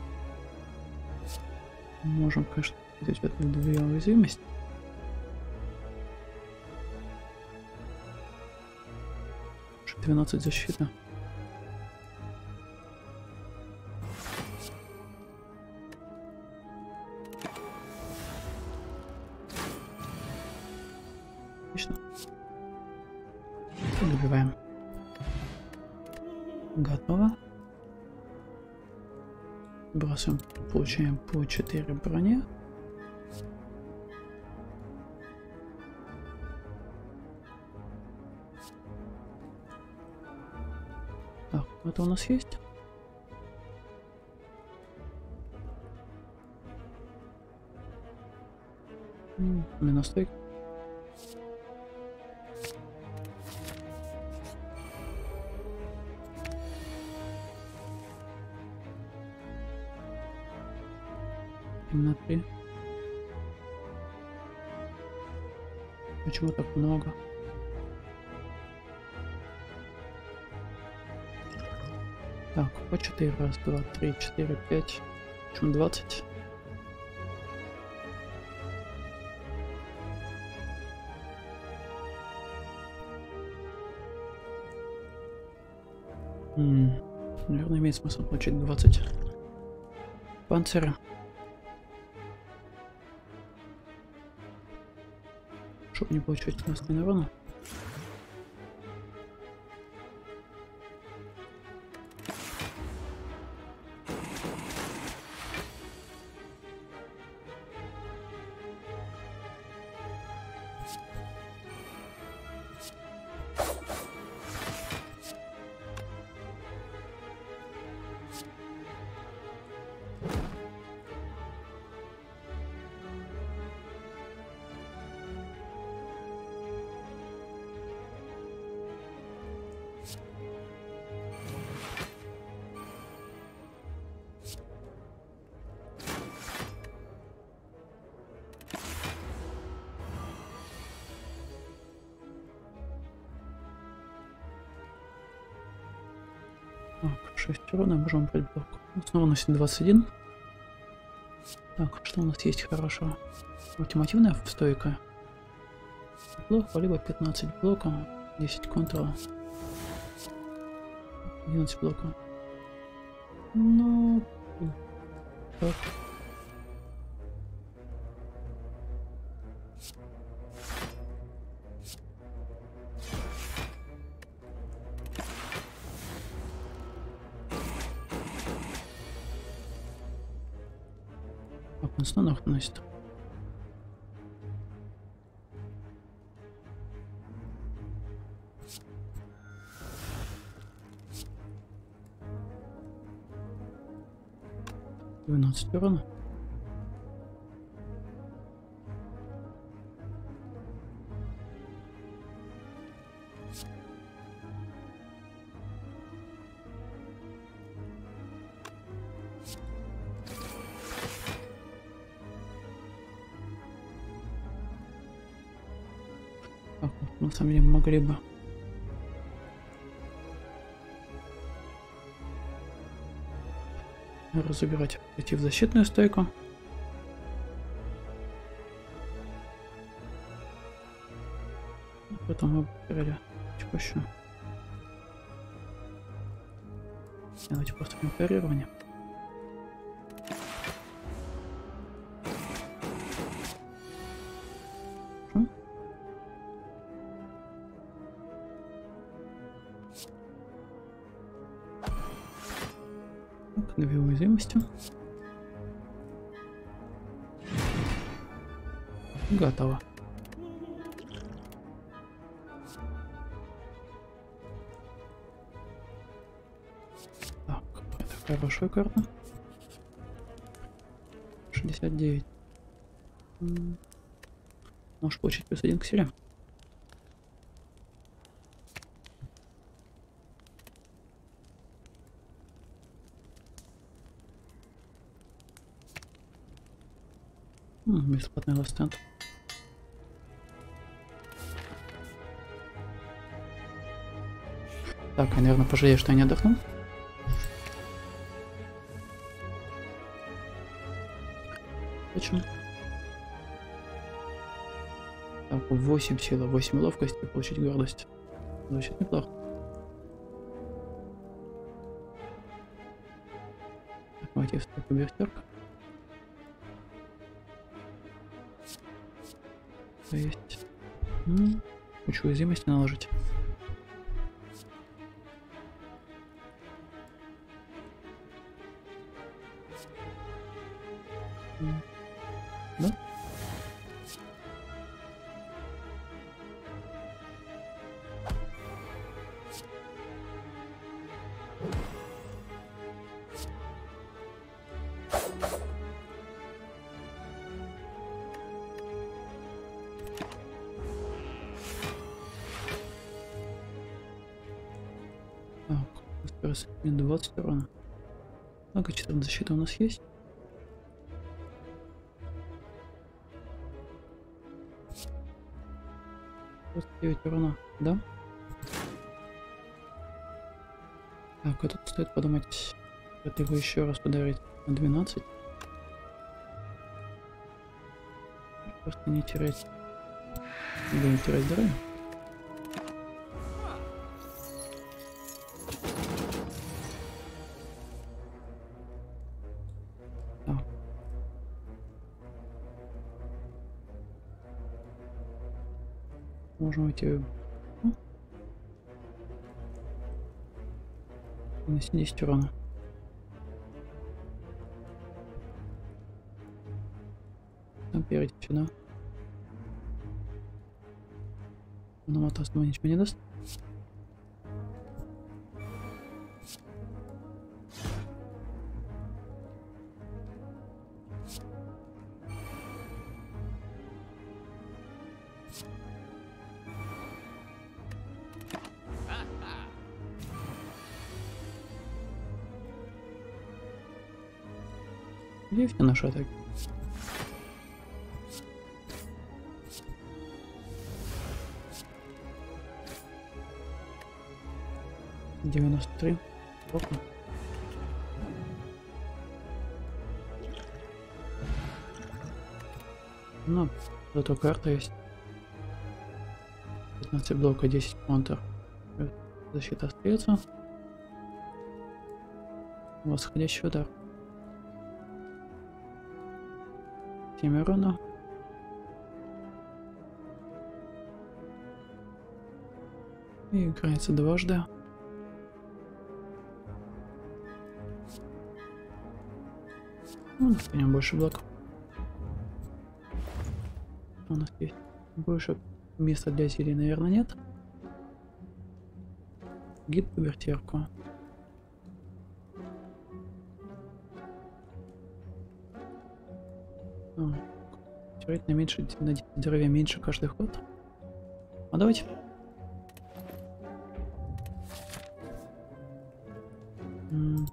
[SPEAKER 1] Можем, конечно, взять в эту две уязвимость. двенадцать защиты. Отлично. И добиваем. Готово. Бросаем, получаем по четыре брони. Так, это у нас есть. Минус стойк. Именно три. Почему так много? Так, по четыре. Раз, два, три, четыре, пять. Почему двадцать? М-м, наверное, имеет смысл получить двадцать. Панциря. Чтобы не получать красный урона. Так, шесть урона, можем брать блок. Снова носит двадцать один. Так, что у нас есть хорошего? Ультимативная стойка. Плохо, либо пятнадцать блока, десять контура, одиннадцать блока. Ну, так. Так, он снова наносит. двенадцать урона. Так, на самом деле могли бы разыграть, пойти в защитную стойку. Потом мы выбирали текущую. Давайте просто парирование. Хорошо. Так, две уязвимости. Готово. Так, это хорошая карта. шестьдесят девять. Можешь получить плюс один к силе. М, бесплатный ластент. Так, я, наверное, пожалею, что я не отдохнул. Почему? Так, восемь силы, восемь ловкости, получить гордость. Звучит неплохо. Так, мотив столько берсерка. Есть. М-м, кучу уязвимости наложить. М-м. Да? Так, двадцать урона. Много четырнадцать защиты у нас есть. двадцать девять урона, да? Так, а тут стоит подумать, это его еще раз ударить на двенадцать. Просто не терять. Не будем терять здоровье. Так. Можем уйти. Нанести десять урона. Наперед сюда. Нам от основы ничего не даст. Где все наши атаки? девяносто три. Плохо. Но зато карта есть. пятнадцать блока, десять контр. Защита остается. Восходящий удар. семь урона. И играется дважды. Ну, по нему больше блоков. У нас есть больше места для зелий, наверное, нет. Гид по берсерку. Вероятно, меньше, на здоровье меньше каждый ход. А давайте. М-м.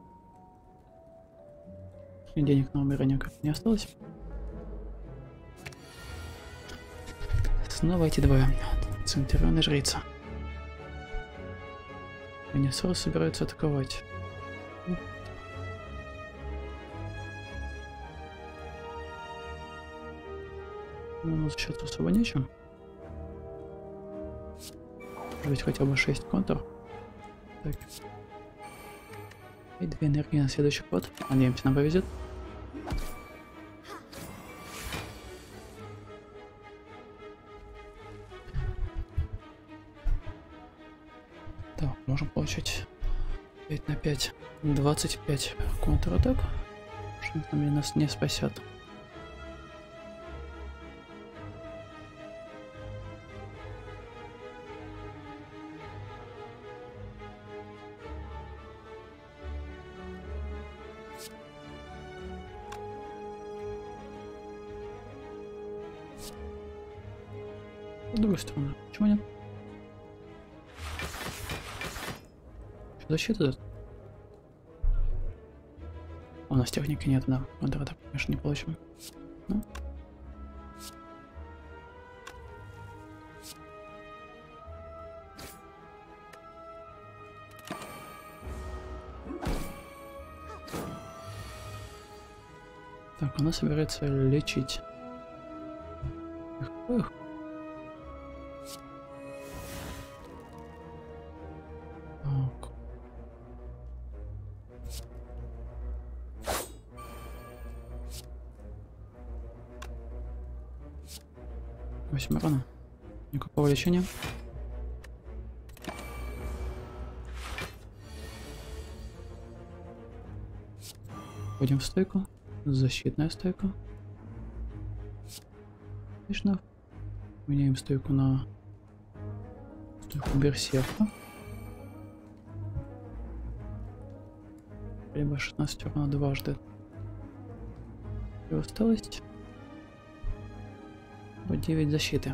[SPEAKER 1] Денег на умирание как не осталось. Снова эти двое. Центурион и жрица. Они сразу собираются атаковать. Ну, защищаться особо нечем. Может быть, хотя бы шесть контур. Так. И две энергии на следующий ход. Надеемся, нам повезет. Так, можем получить пять на пять. двадцать пять контратак. Что там нас не спасет. С другой стороны, почему нет? Что защита? У нас техники нет, да. Контратак, конечно, не получим. Ну. Так, она собирается лечить. Эх, эх. Так. восемь урона. Никакого лечения. Входим в стойку. Защитная стойка. Отлично. Меняем стойку на стойку берсерка. Либо шестнадцать урона дважды. И усталость. Вот девять защиты.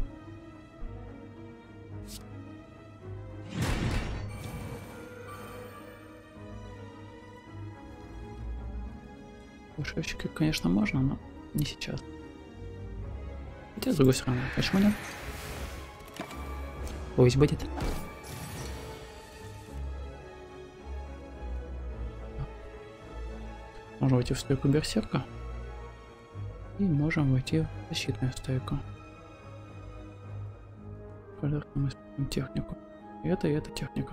[SPEAKER 1] Шефчики, конечно, можно, но не сейчас. Хотя, с другой стороны, почему нет? Пусть будет. Можем войти в стойку берсерка. И можем войти в защитную стойку. Колер мы используем технику. И это, и это техника.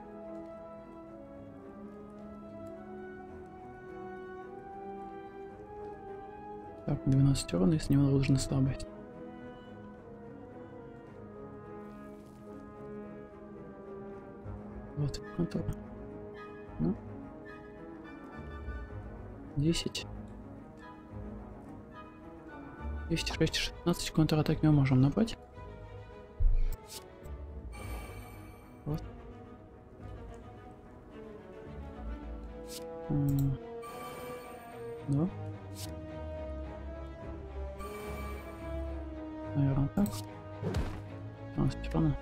[SPEAKER 1] Так, двенадцать урона, и с него должна слабость. Вот, контур. Ну. десять. десять, шесть, шестнадцать контратаки мы можем набрать. Вот. Да. Наверное, так. пятнадцать урона.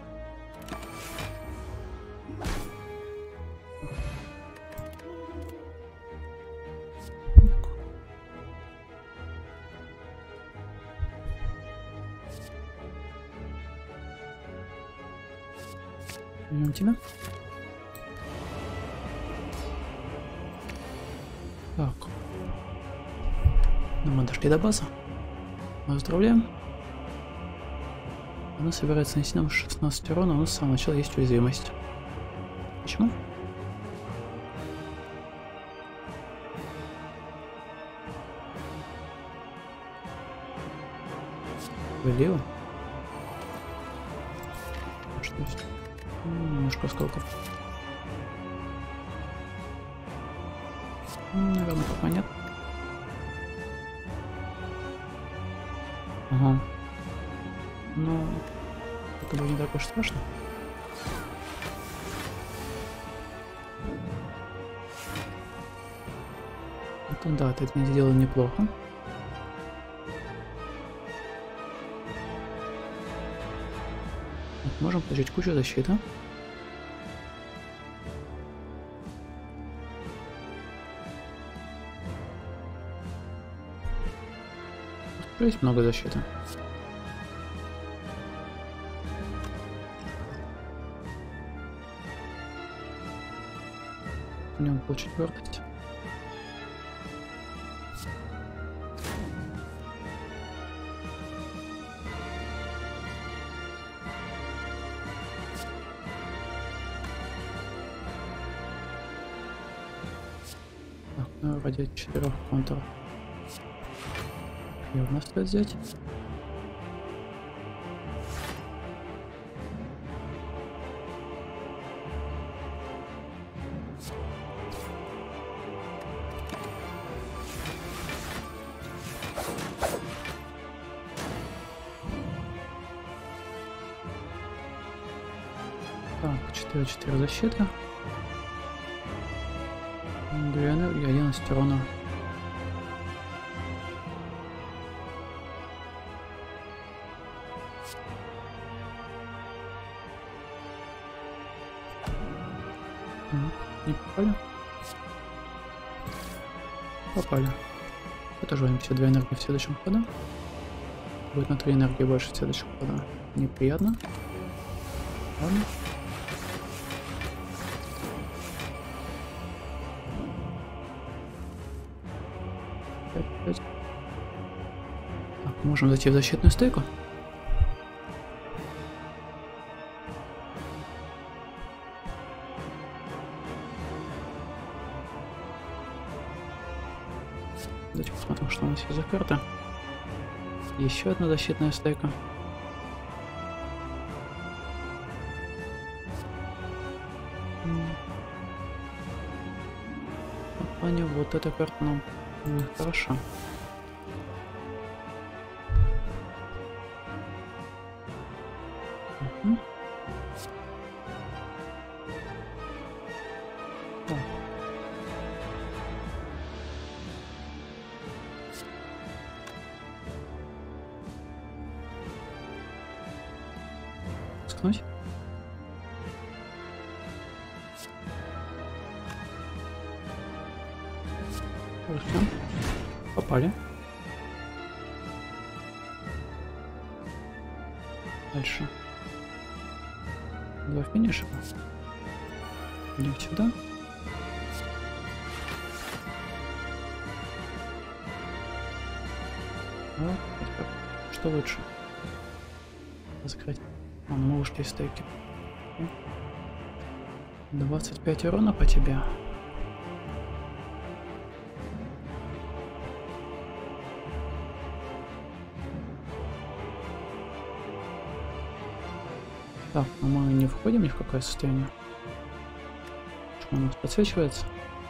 [SPEAKER 1] Берем тебя. Так. Ну, мы дошли до базы. Поздравляем. Она собирается нанести нам шестнадцать урона, у нас с самого начала есть уязвимость. Почему? Влево? Что есть? Немножко осколков. Наверное, пока нет. Ага. Но это было не так уж страшно. Это да, ты это не сделал неплохо. Вот, можем получить кучу защиты. Есть много защиты. У него получить гордость. Так, ну ради четырех контуров. И у нас стоит взять. Так, четыре четыре защиты. две энергии, одиннадцать урона. Не попали? Попали. Отожжаем все две энергии в следующем ходу. Будет на три энергии больше в следующем ходу. Неприятно. Ладно. пять, пять. Так, можем зайти в защитную стойку. Давайте посмотрим, что у нас есть за карта. Еще одна защитная стойка. В плане вот эта карта нам будет хороша. Угу. Скнуть. Хорошо. Попали. Дальше. Два финиша. Идем сюда. Вот. Что лучше? Закрыть. А, мы ушли из стейки. двадцать пять урона по тебе. Так, но мы не входим ни в какое состояние. Что у нас подсвечивается?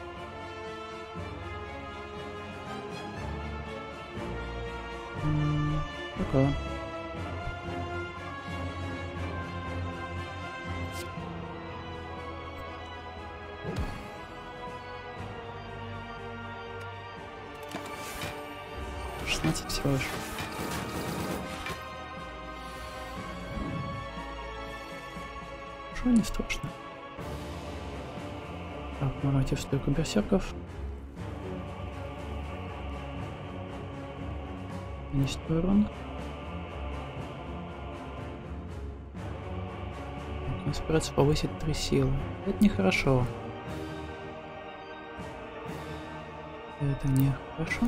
[SPEAKER 1] М-м, такое. шестнадцать всего лишь. Что не страшно. Так, давайте в стойку берсерков. Есть урон. Так, он собирается повысить три силы. Это нехорошо. Это нехорошо.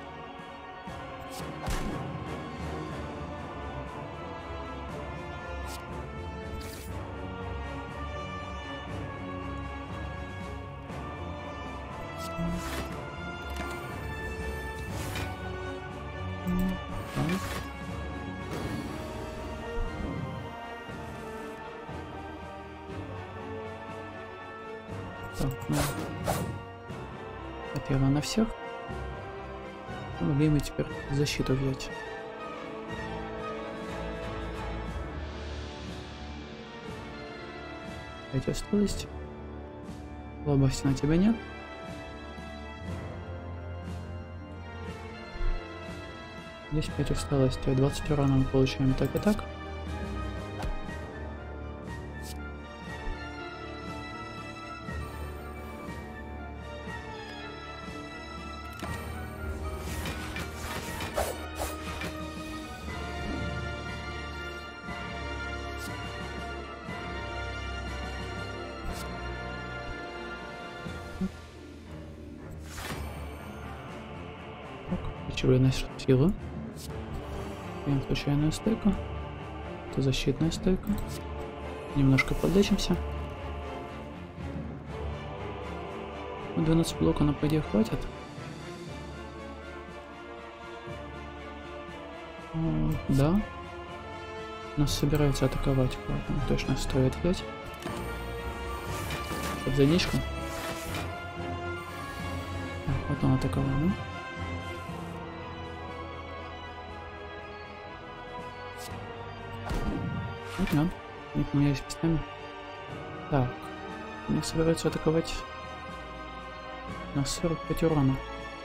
[SPEAKER 1] Так, ну, хватило на всех. Могли мы теперь защиту взять. пять усталость. Слабости на тебя нет. Здесь пять усталости, двадцать урона мы получаем так и так. Ключевые нашу силу. Берем случайную стойку. Это защитная стойка. Немножко подлечимся. двенадцать блоков на по идее хватит. О, да. Нас собираются атаковать, поэтому точно стоит взять. Под задничку. Так, вот он атаковал, да? Вот, да. Не поменялись местами. Так, мне собираются атаковать на сорок пять урона.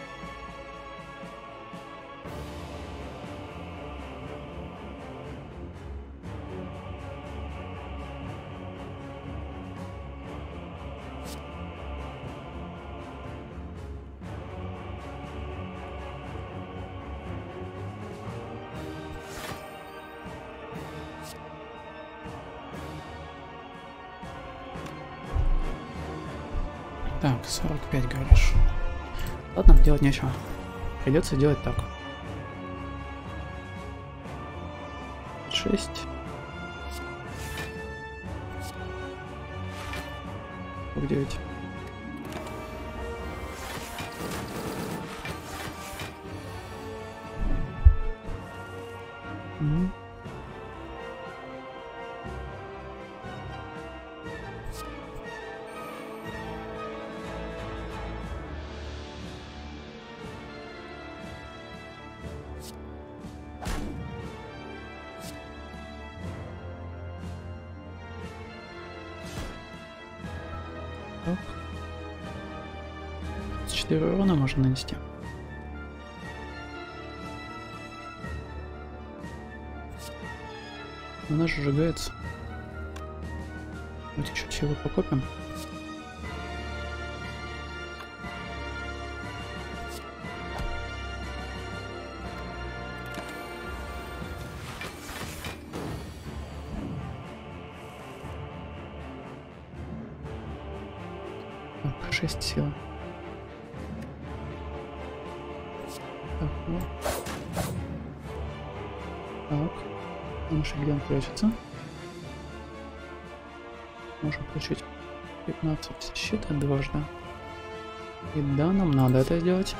[SPEAKER 1] Так, сорок пять, говоришь. Ладно, делать нечего. Придется делать так. шесть. девять. Угу. Так. четыре урона можно нанести. У нас сжигается. Вот еще силу покопим. шесть сил. Так, ну. Так. Наш где прячется. Можем получить пятнадцать щита дважды. И да, нам надо это сделать.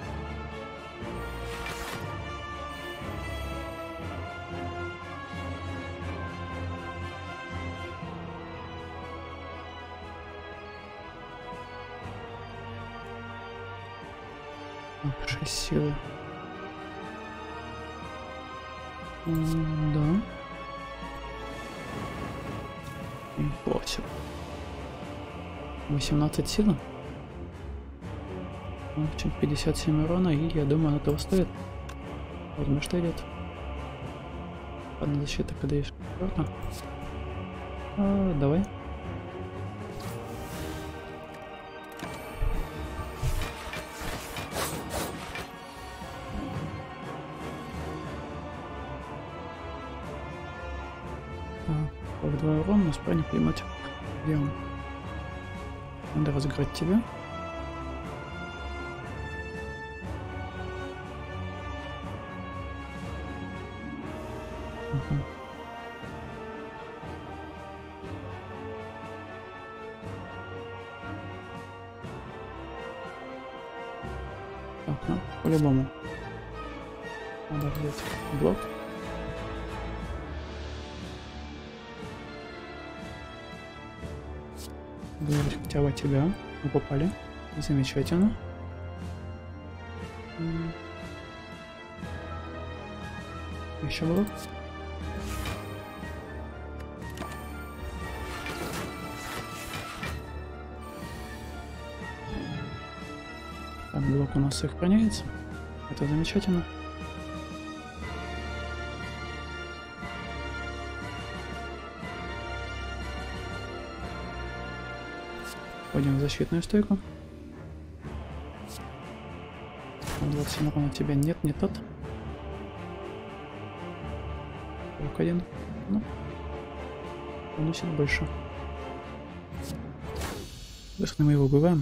[SPEAKER 1] шесть силы. Да. восемь. восемнадцать сил. пятьдесят семь урона, и я думаю, она того стоит. Возьмем, что идет. Одна защита, когда есть. А, давай. Два урона, но справа не поймать. Где он? Надо разыграть тебя. Угу. Так, ну, по-любому. Надо взять блок. Выбрать хотя бы тебя. Мы попали. Замечательно. Еще блок. Так, блок у нас сохраняется. Это замечательно. Входим в защитную стойку. двадцать семь урона у тебя нет, не тот. Только один. Ну, уносит больше. Если мы его убиваем.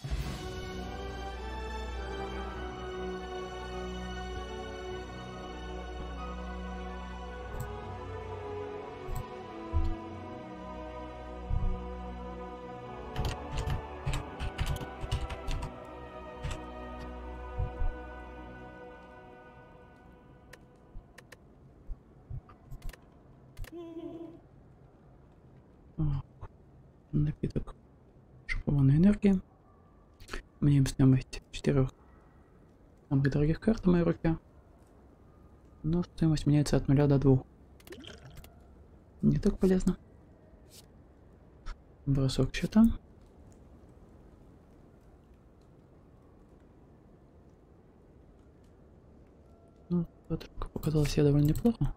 [SPEAKER 1] Напиток шипованной энергии. Меняем стоимость четырех самых дорогих карт в моей руке. Но стоимость меняется от нуля до двух. Не так полезно. Бросок щита. Ну, патрулька показалась себе довольно неплохо.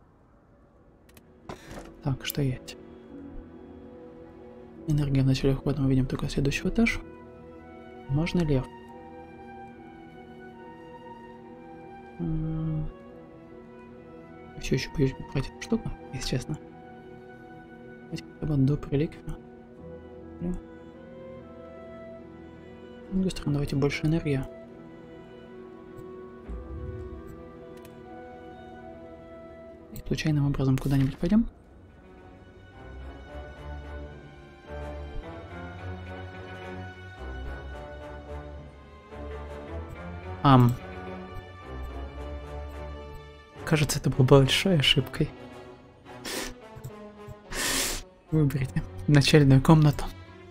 [SPEAKER 1] Так, что есть? Энергия в начале хода, мы видим только следующий этаж. Можно лев. Все еще боюсь брать эту штуку, если честно. Давайте хотя бы до реликвию. С другой стороны, давайте больше энергии. И случайным образом куда-нибудь пойдем. Ам. Кажется, это была большой ошибкой. Выберите начальную комнату.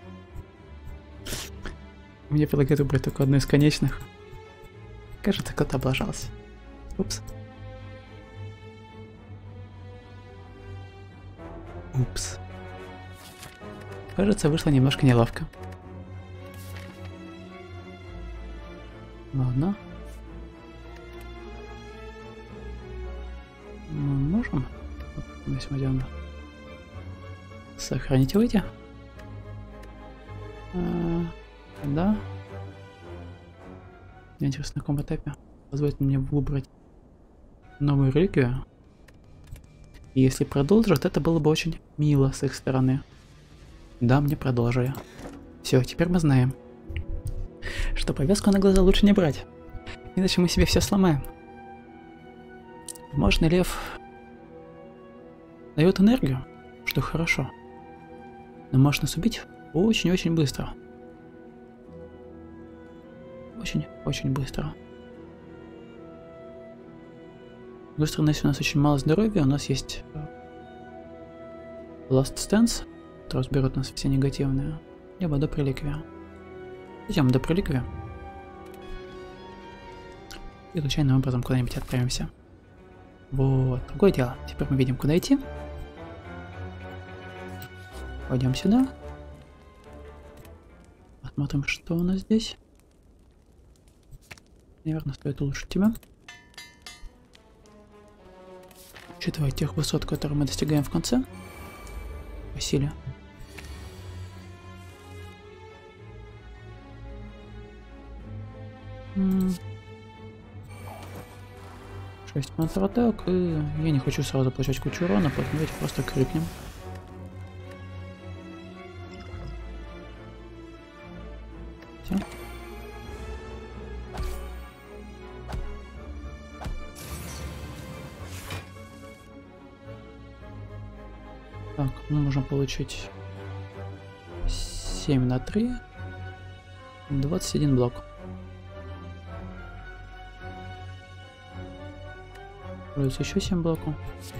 [SPEAKER 1] Мне предлагают выбрать только одну из конечных. Кажется, кто-то облажался. Упс. Упс. Кажется, вышло немножко неловко. Ладно. Мы можем, если мы идем, сохранить и выйти? А, да. Мне интересно, на каком этапе позволит мне выбрать новую реликвию. И если продолжат, это было бы очень мило с их стороны. Да, мне продолжили. Все, теперь мы знаем, что повязку на глаза лучше не брать, иначе мы себе все сломаем. Можно лев дает энергию, что хорошо, но может нас убить очень-очень быстро. Очень-очень быстро. С другой стороны, если у нас очень мало здоровья, у нас есть Last Stance, который разберет нас все негативные, либо до реликвия. Идем до реликвия. И случайным образом куда-нибудь отправимся. Вот, другое дело. Теперь мы видим, куда идти. Пойдем сюда. Посмотрим, что у нас здесь. Наверное, стоит улучшить тебя. Учитывая тех высот, которые мы достигаем в конце. По силе. шесть контратак, и я не хочу сразу получать кучу урона, поэтому давайте просто крикнем. Все. Так, мы можем получить семь на три, двадцать один блок. Плюс еще семь блоков.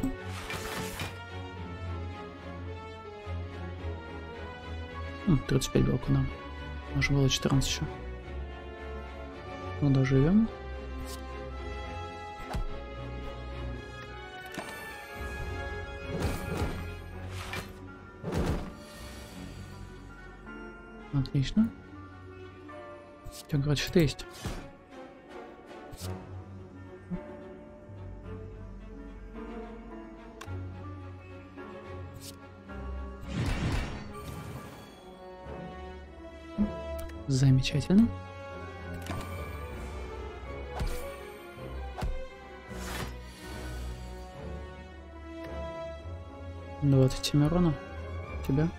[SPEAKER 1] Ну, тридцать пять блоков нам. Можно было четырнадцать еще. Ну, доживем. Отлично. У тебя, говорят, что-то есть. Замечательно. двадцать семь урона. Тебя.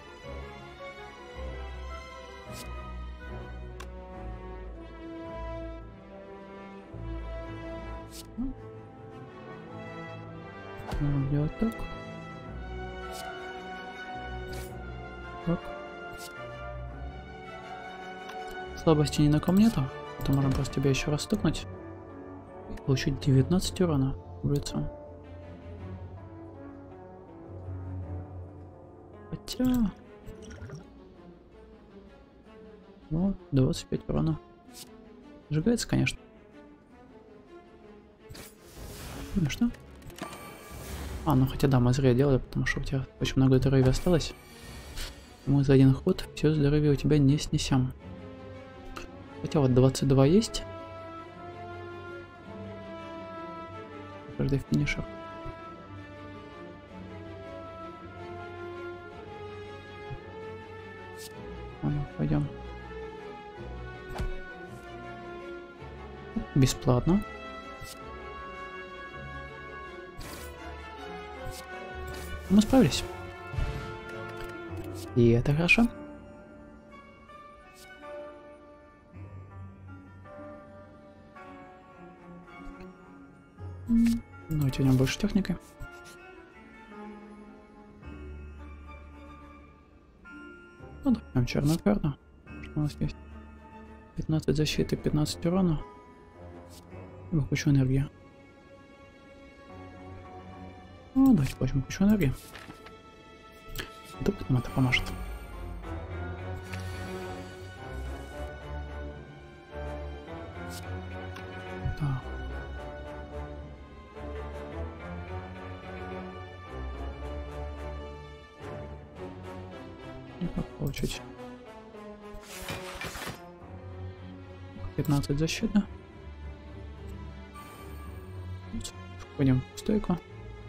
[SPEAKER 1] Вот так. Так. Слабости ни на ком нету, то можем просто тебя еще раз стукнуть и получить девятнадцать урона в лицо. Хотя... Вот, двадцать пять урона. Сжигается, конечно. Ну что? А, ну хотя да, мы зря делали, потому что у тебя очень много здоровья осталось. Мы за один ход все здоровье у тебя не снесем. Хотя вот двадцать два есть. Каждый финишер. Ладно, пойдем. Бесплатно. Мы справились. И это хорошо. Давайте у него больше техники. Ну, допустим, черную карту. Что у нас есть? пятнадцать защиты, пятнадцать урона. И кучу энергии. Ну, давайте получим кучу энергии. Вдруг нам это поможет. Так. И как получить? пятнадцать защиты. Входим в стойку.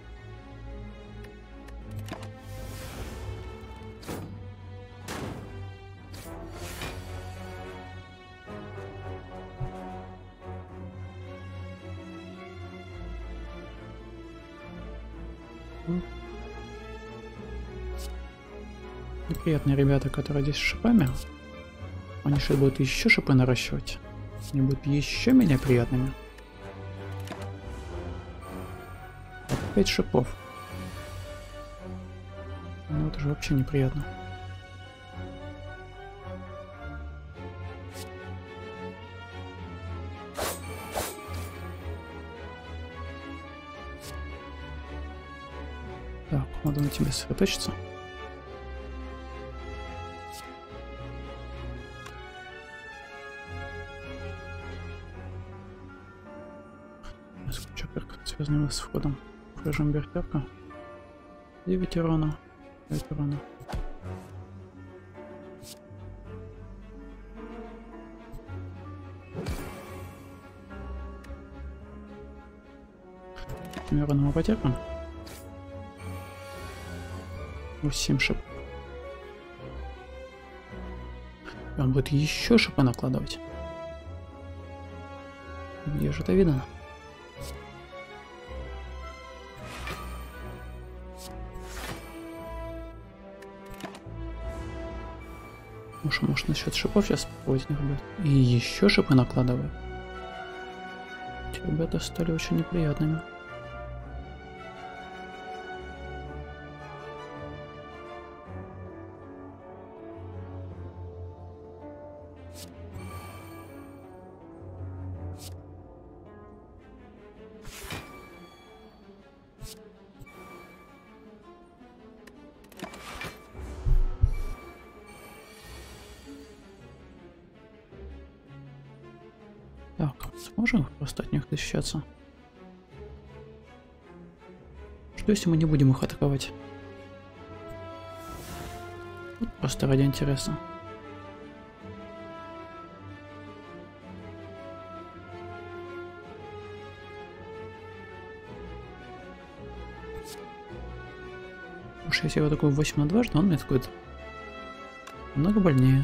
[SPEAKER 1] Неприятные ребята, которые здесь с шипами. Они сейчас будут еще шипы наращивать. Они будут еще менее приятными. Пять шипов. Ну это же вообще неприятно. Так, надо на тебе сосредоточиться. Связанным с входом. Прожим бертерка. девять урона. пять урона. семь урона мы потерпим. семь шип. И он будет еще шипы накладывать. Где же это видно? Может, может насчет шипов сейчас поздно, ребят. И еще шипы накладываю. Эти ребята стали очень неприятными. Так, сможем просто от них защищаться? Что если мы не будем их атаковать? Вот просто ради интереса. Уж если я его такой восемь на дважды, он мне такой много больнее.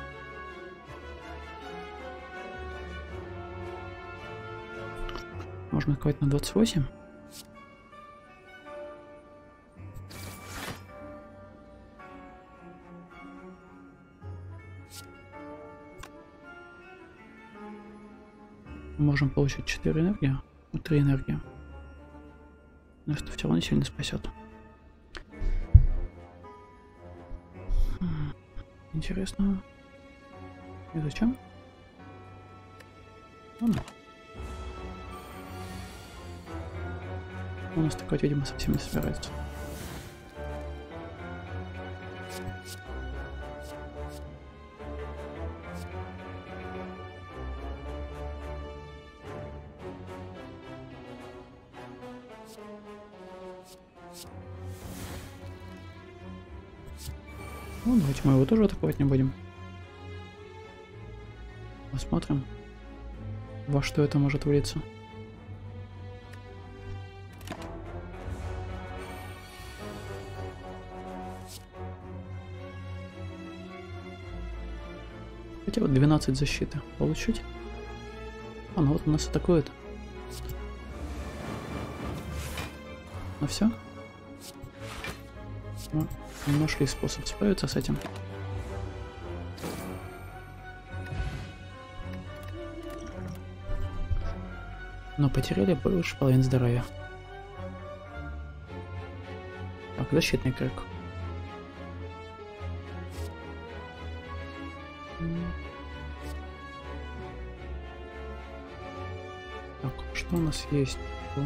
[SPEAKER 1] Можно атаковать на двадцать восемь. Можем получить четыре энергии, ну, три энергии. Но это все равно не сильно спасет. Интересно. И зачем? Ладно. У нас такое, видимо, совсем не собирается. Ну, давайте мы его тоже атаковать не будем. Посмотрим, во что это может влиться. Хотя вот двенадцать защиты получить. А, ну вот у нас атакует. Ну все. Ну, нашли способ справиться с этим. Но потеряли больше половины здоровья. Так, защитный крик. Так, что у нас есть? У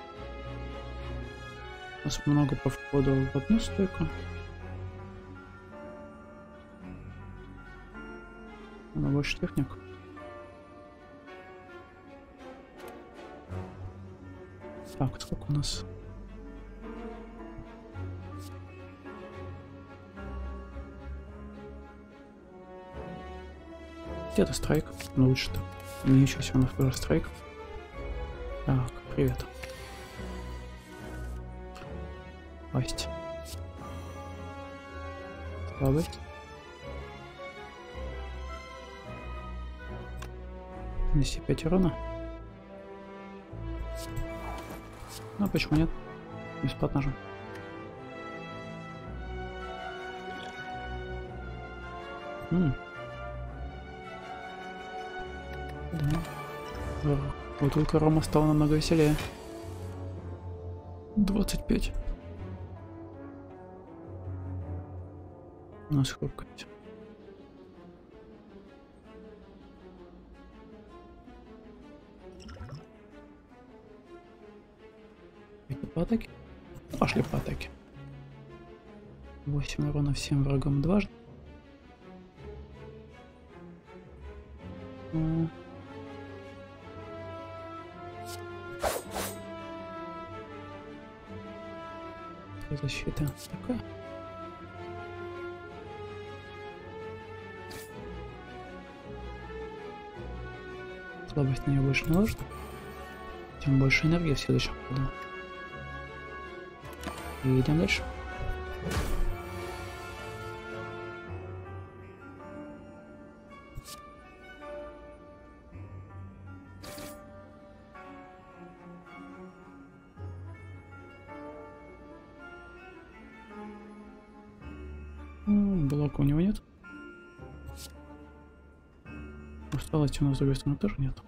[SPEAKER 1] нас много по входу в одну стойку. Но больше техник. Так, сколько у нас? Где-то страйк. Ну лучше-то. Ничего себе, у нас тоже страйк. Так, привет. Пасть. Слабость. Нанести пять урона. Ну, почему нет? Бесплатно же. М. Да. Вот только Рома стал намного веселее. двадцать пять. У нас хрупкость. Это по атаке? Пошли по атаке. восемь урона всем врагам дважды. Защита такая. Слабость на нее больше не ложит. Тем больше энергии в следующем ходу. И идем дальше. Блока у него нет. Усталости у нас с другой стороны тоже нет.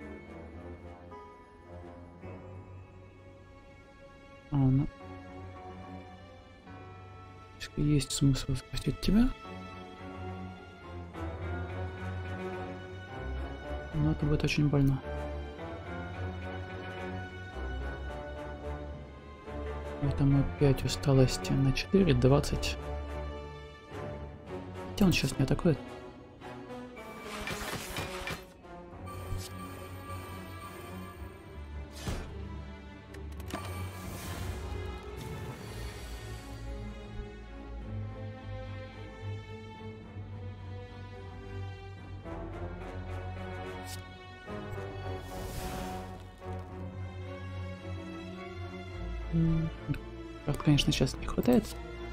[SPEAKER 1] А, ну. Если есть смысл спасти тебя. Но это будет очень больно. Поэтому пять усталости на четыре, двадцать. Хотя он сейчас не атакует. Карт, конечно, сейчас не хватает.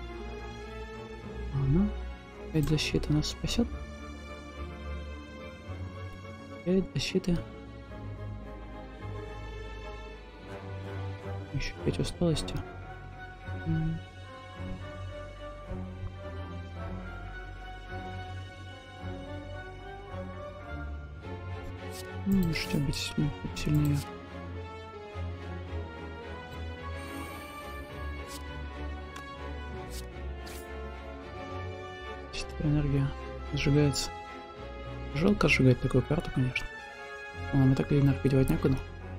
[SPEAKER 1] Ладно. пять защиты нас спасет. пять защиты. Еще пять усталости. Ну, что быть сильнее. Энергия сжигается. Жалко сжигать такую карту, конечно. Но нам и так энергию девать некуда.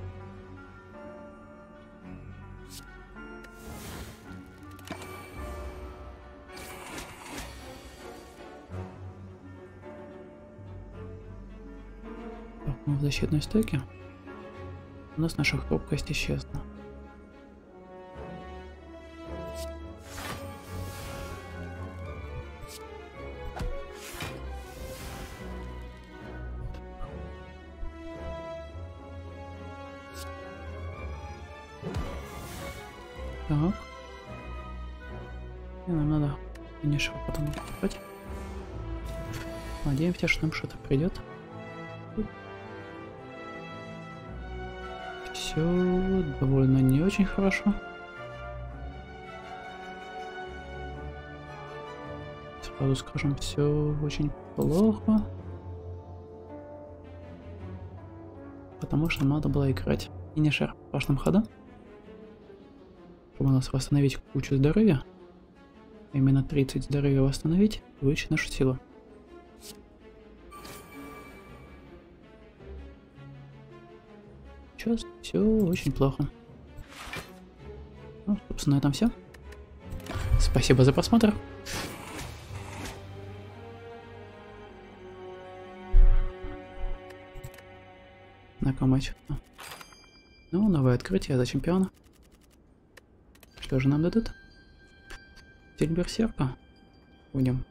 [SPEAKER 1] Так, мы в защитной стойке. У нас наша хрупкость исчезла. Так. И нам надо финишер потом брать. Надеемся, что нам что-то придет. Все довольно не очень хорошо. Сразу скажем, все очень плохо. Потому что надо было играть финишер в прошлом ходу. Чтобы у нас восстановить кучу здоровья. Именно тридцать здоровья восстановить и увеличить нашу силу. Сейчас все очень плохо. Ну, собственно, на этом все. Спасибо за просмотр. На матч. Ну, новое открытие за чемпиона. Что же нам дадут? Стиль берсерка. Будем.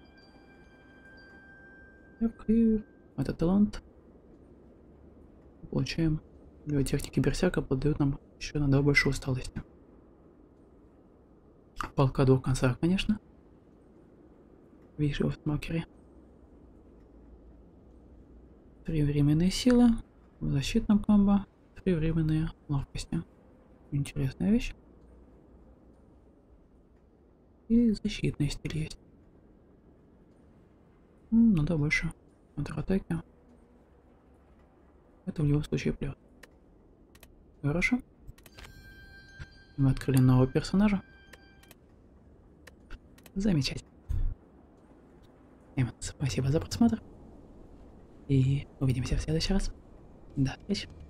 [SPEAKER 1] И этот талант. Получаем. Его техники берсерка поддают нам еще на два большой усталости. Палка о двух концах, конечно. Видишь его в смокере. Три временные силы. В защитном комбо. Три временные ловкости. Интересная вещь. И защитный стиль есть. Ну, надо больше контратаки. Это в любом случае плюс. Хорошо. Мы открыли нового персонажа. Замечательно. Всем спасибо за просмотр. И увидимся в следующий раз. До встречи.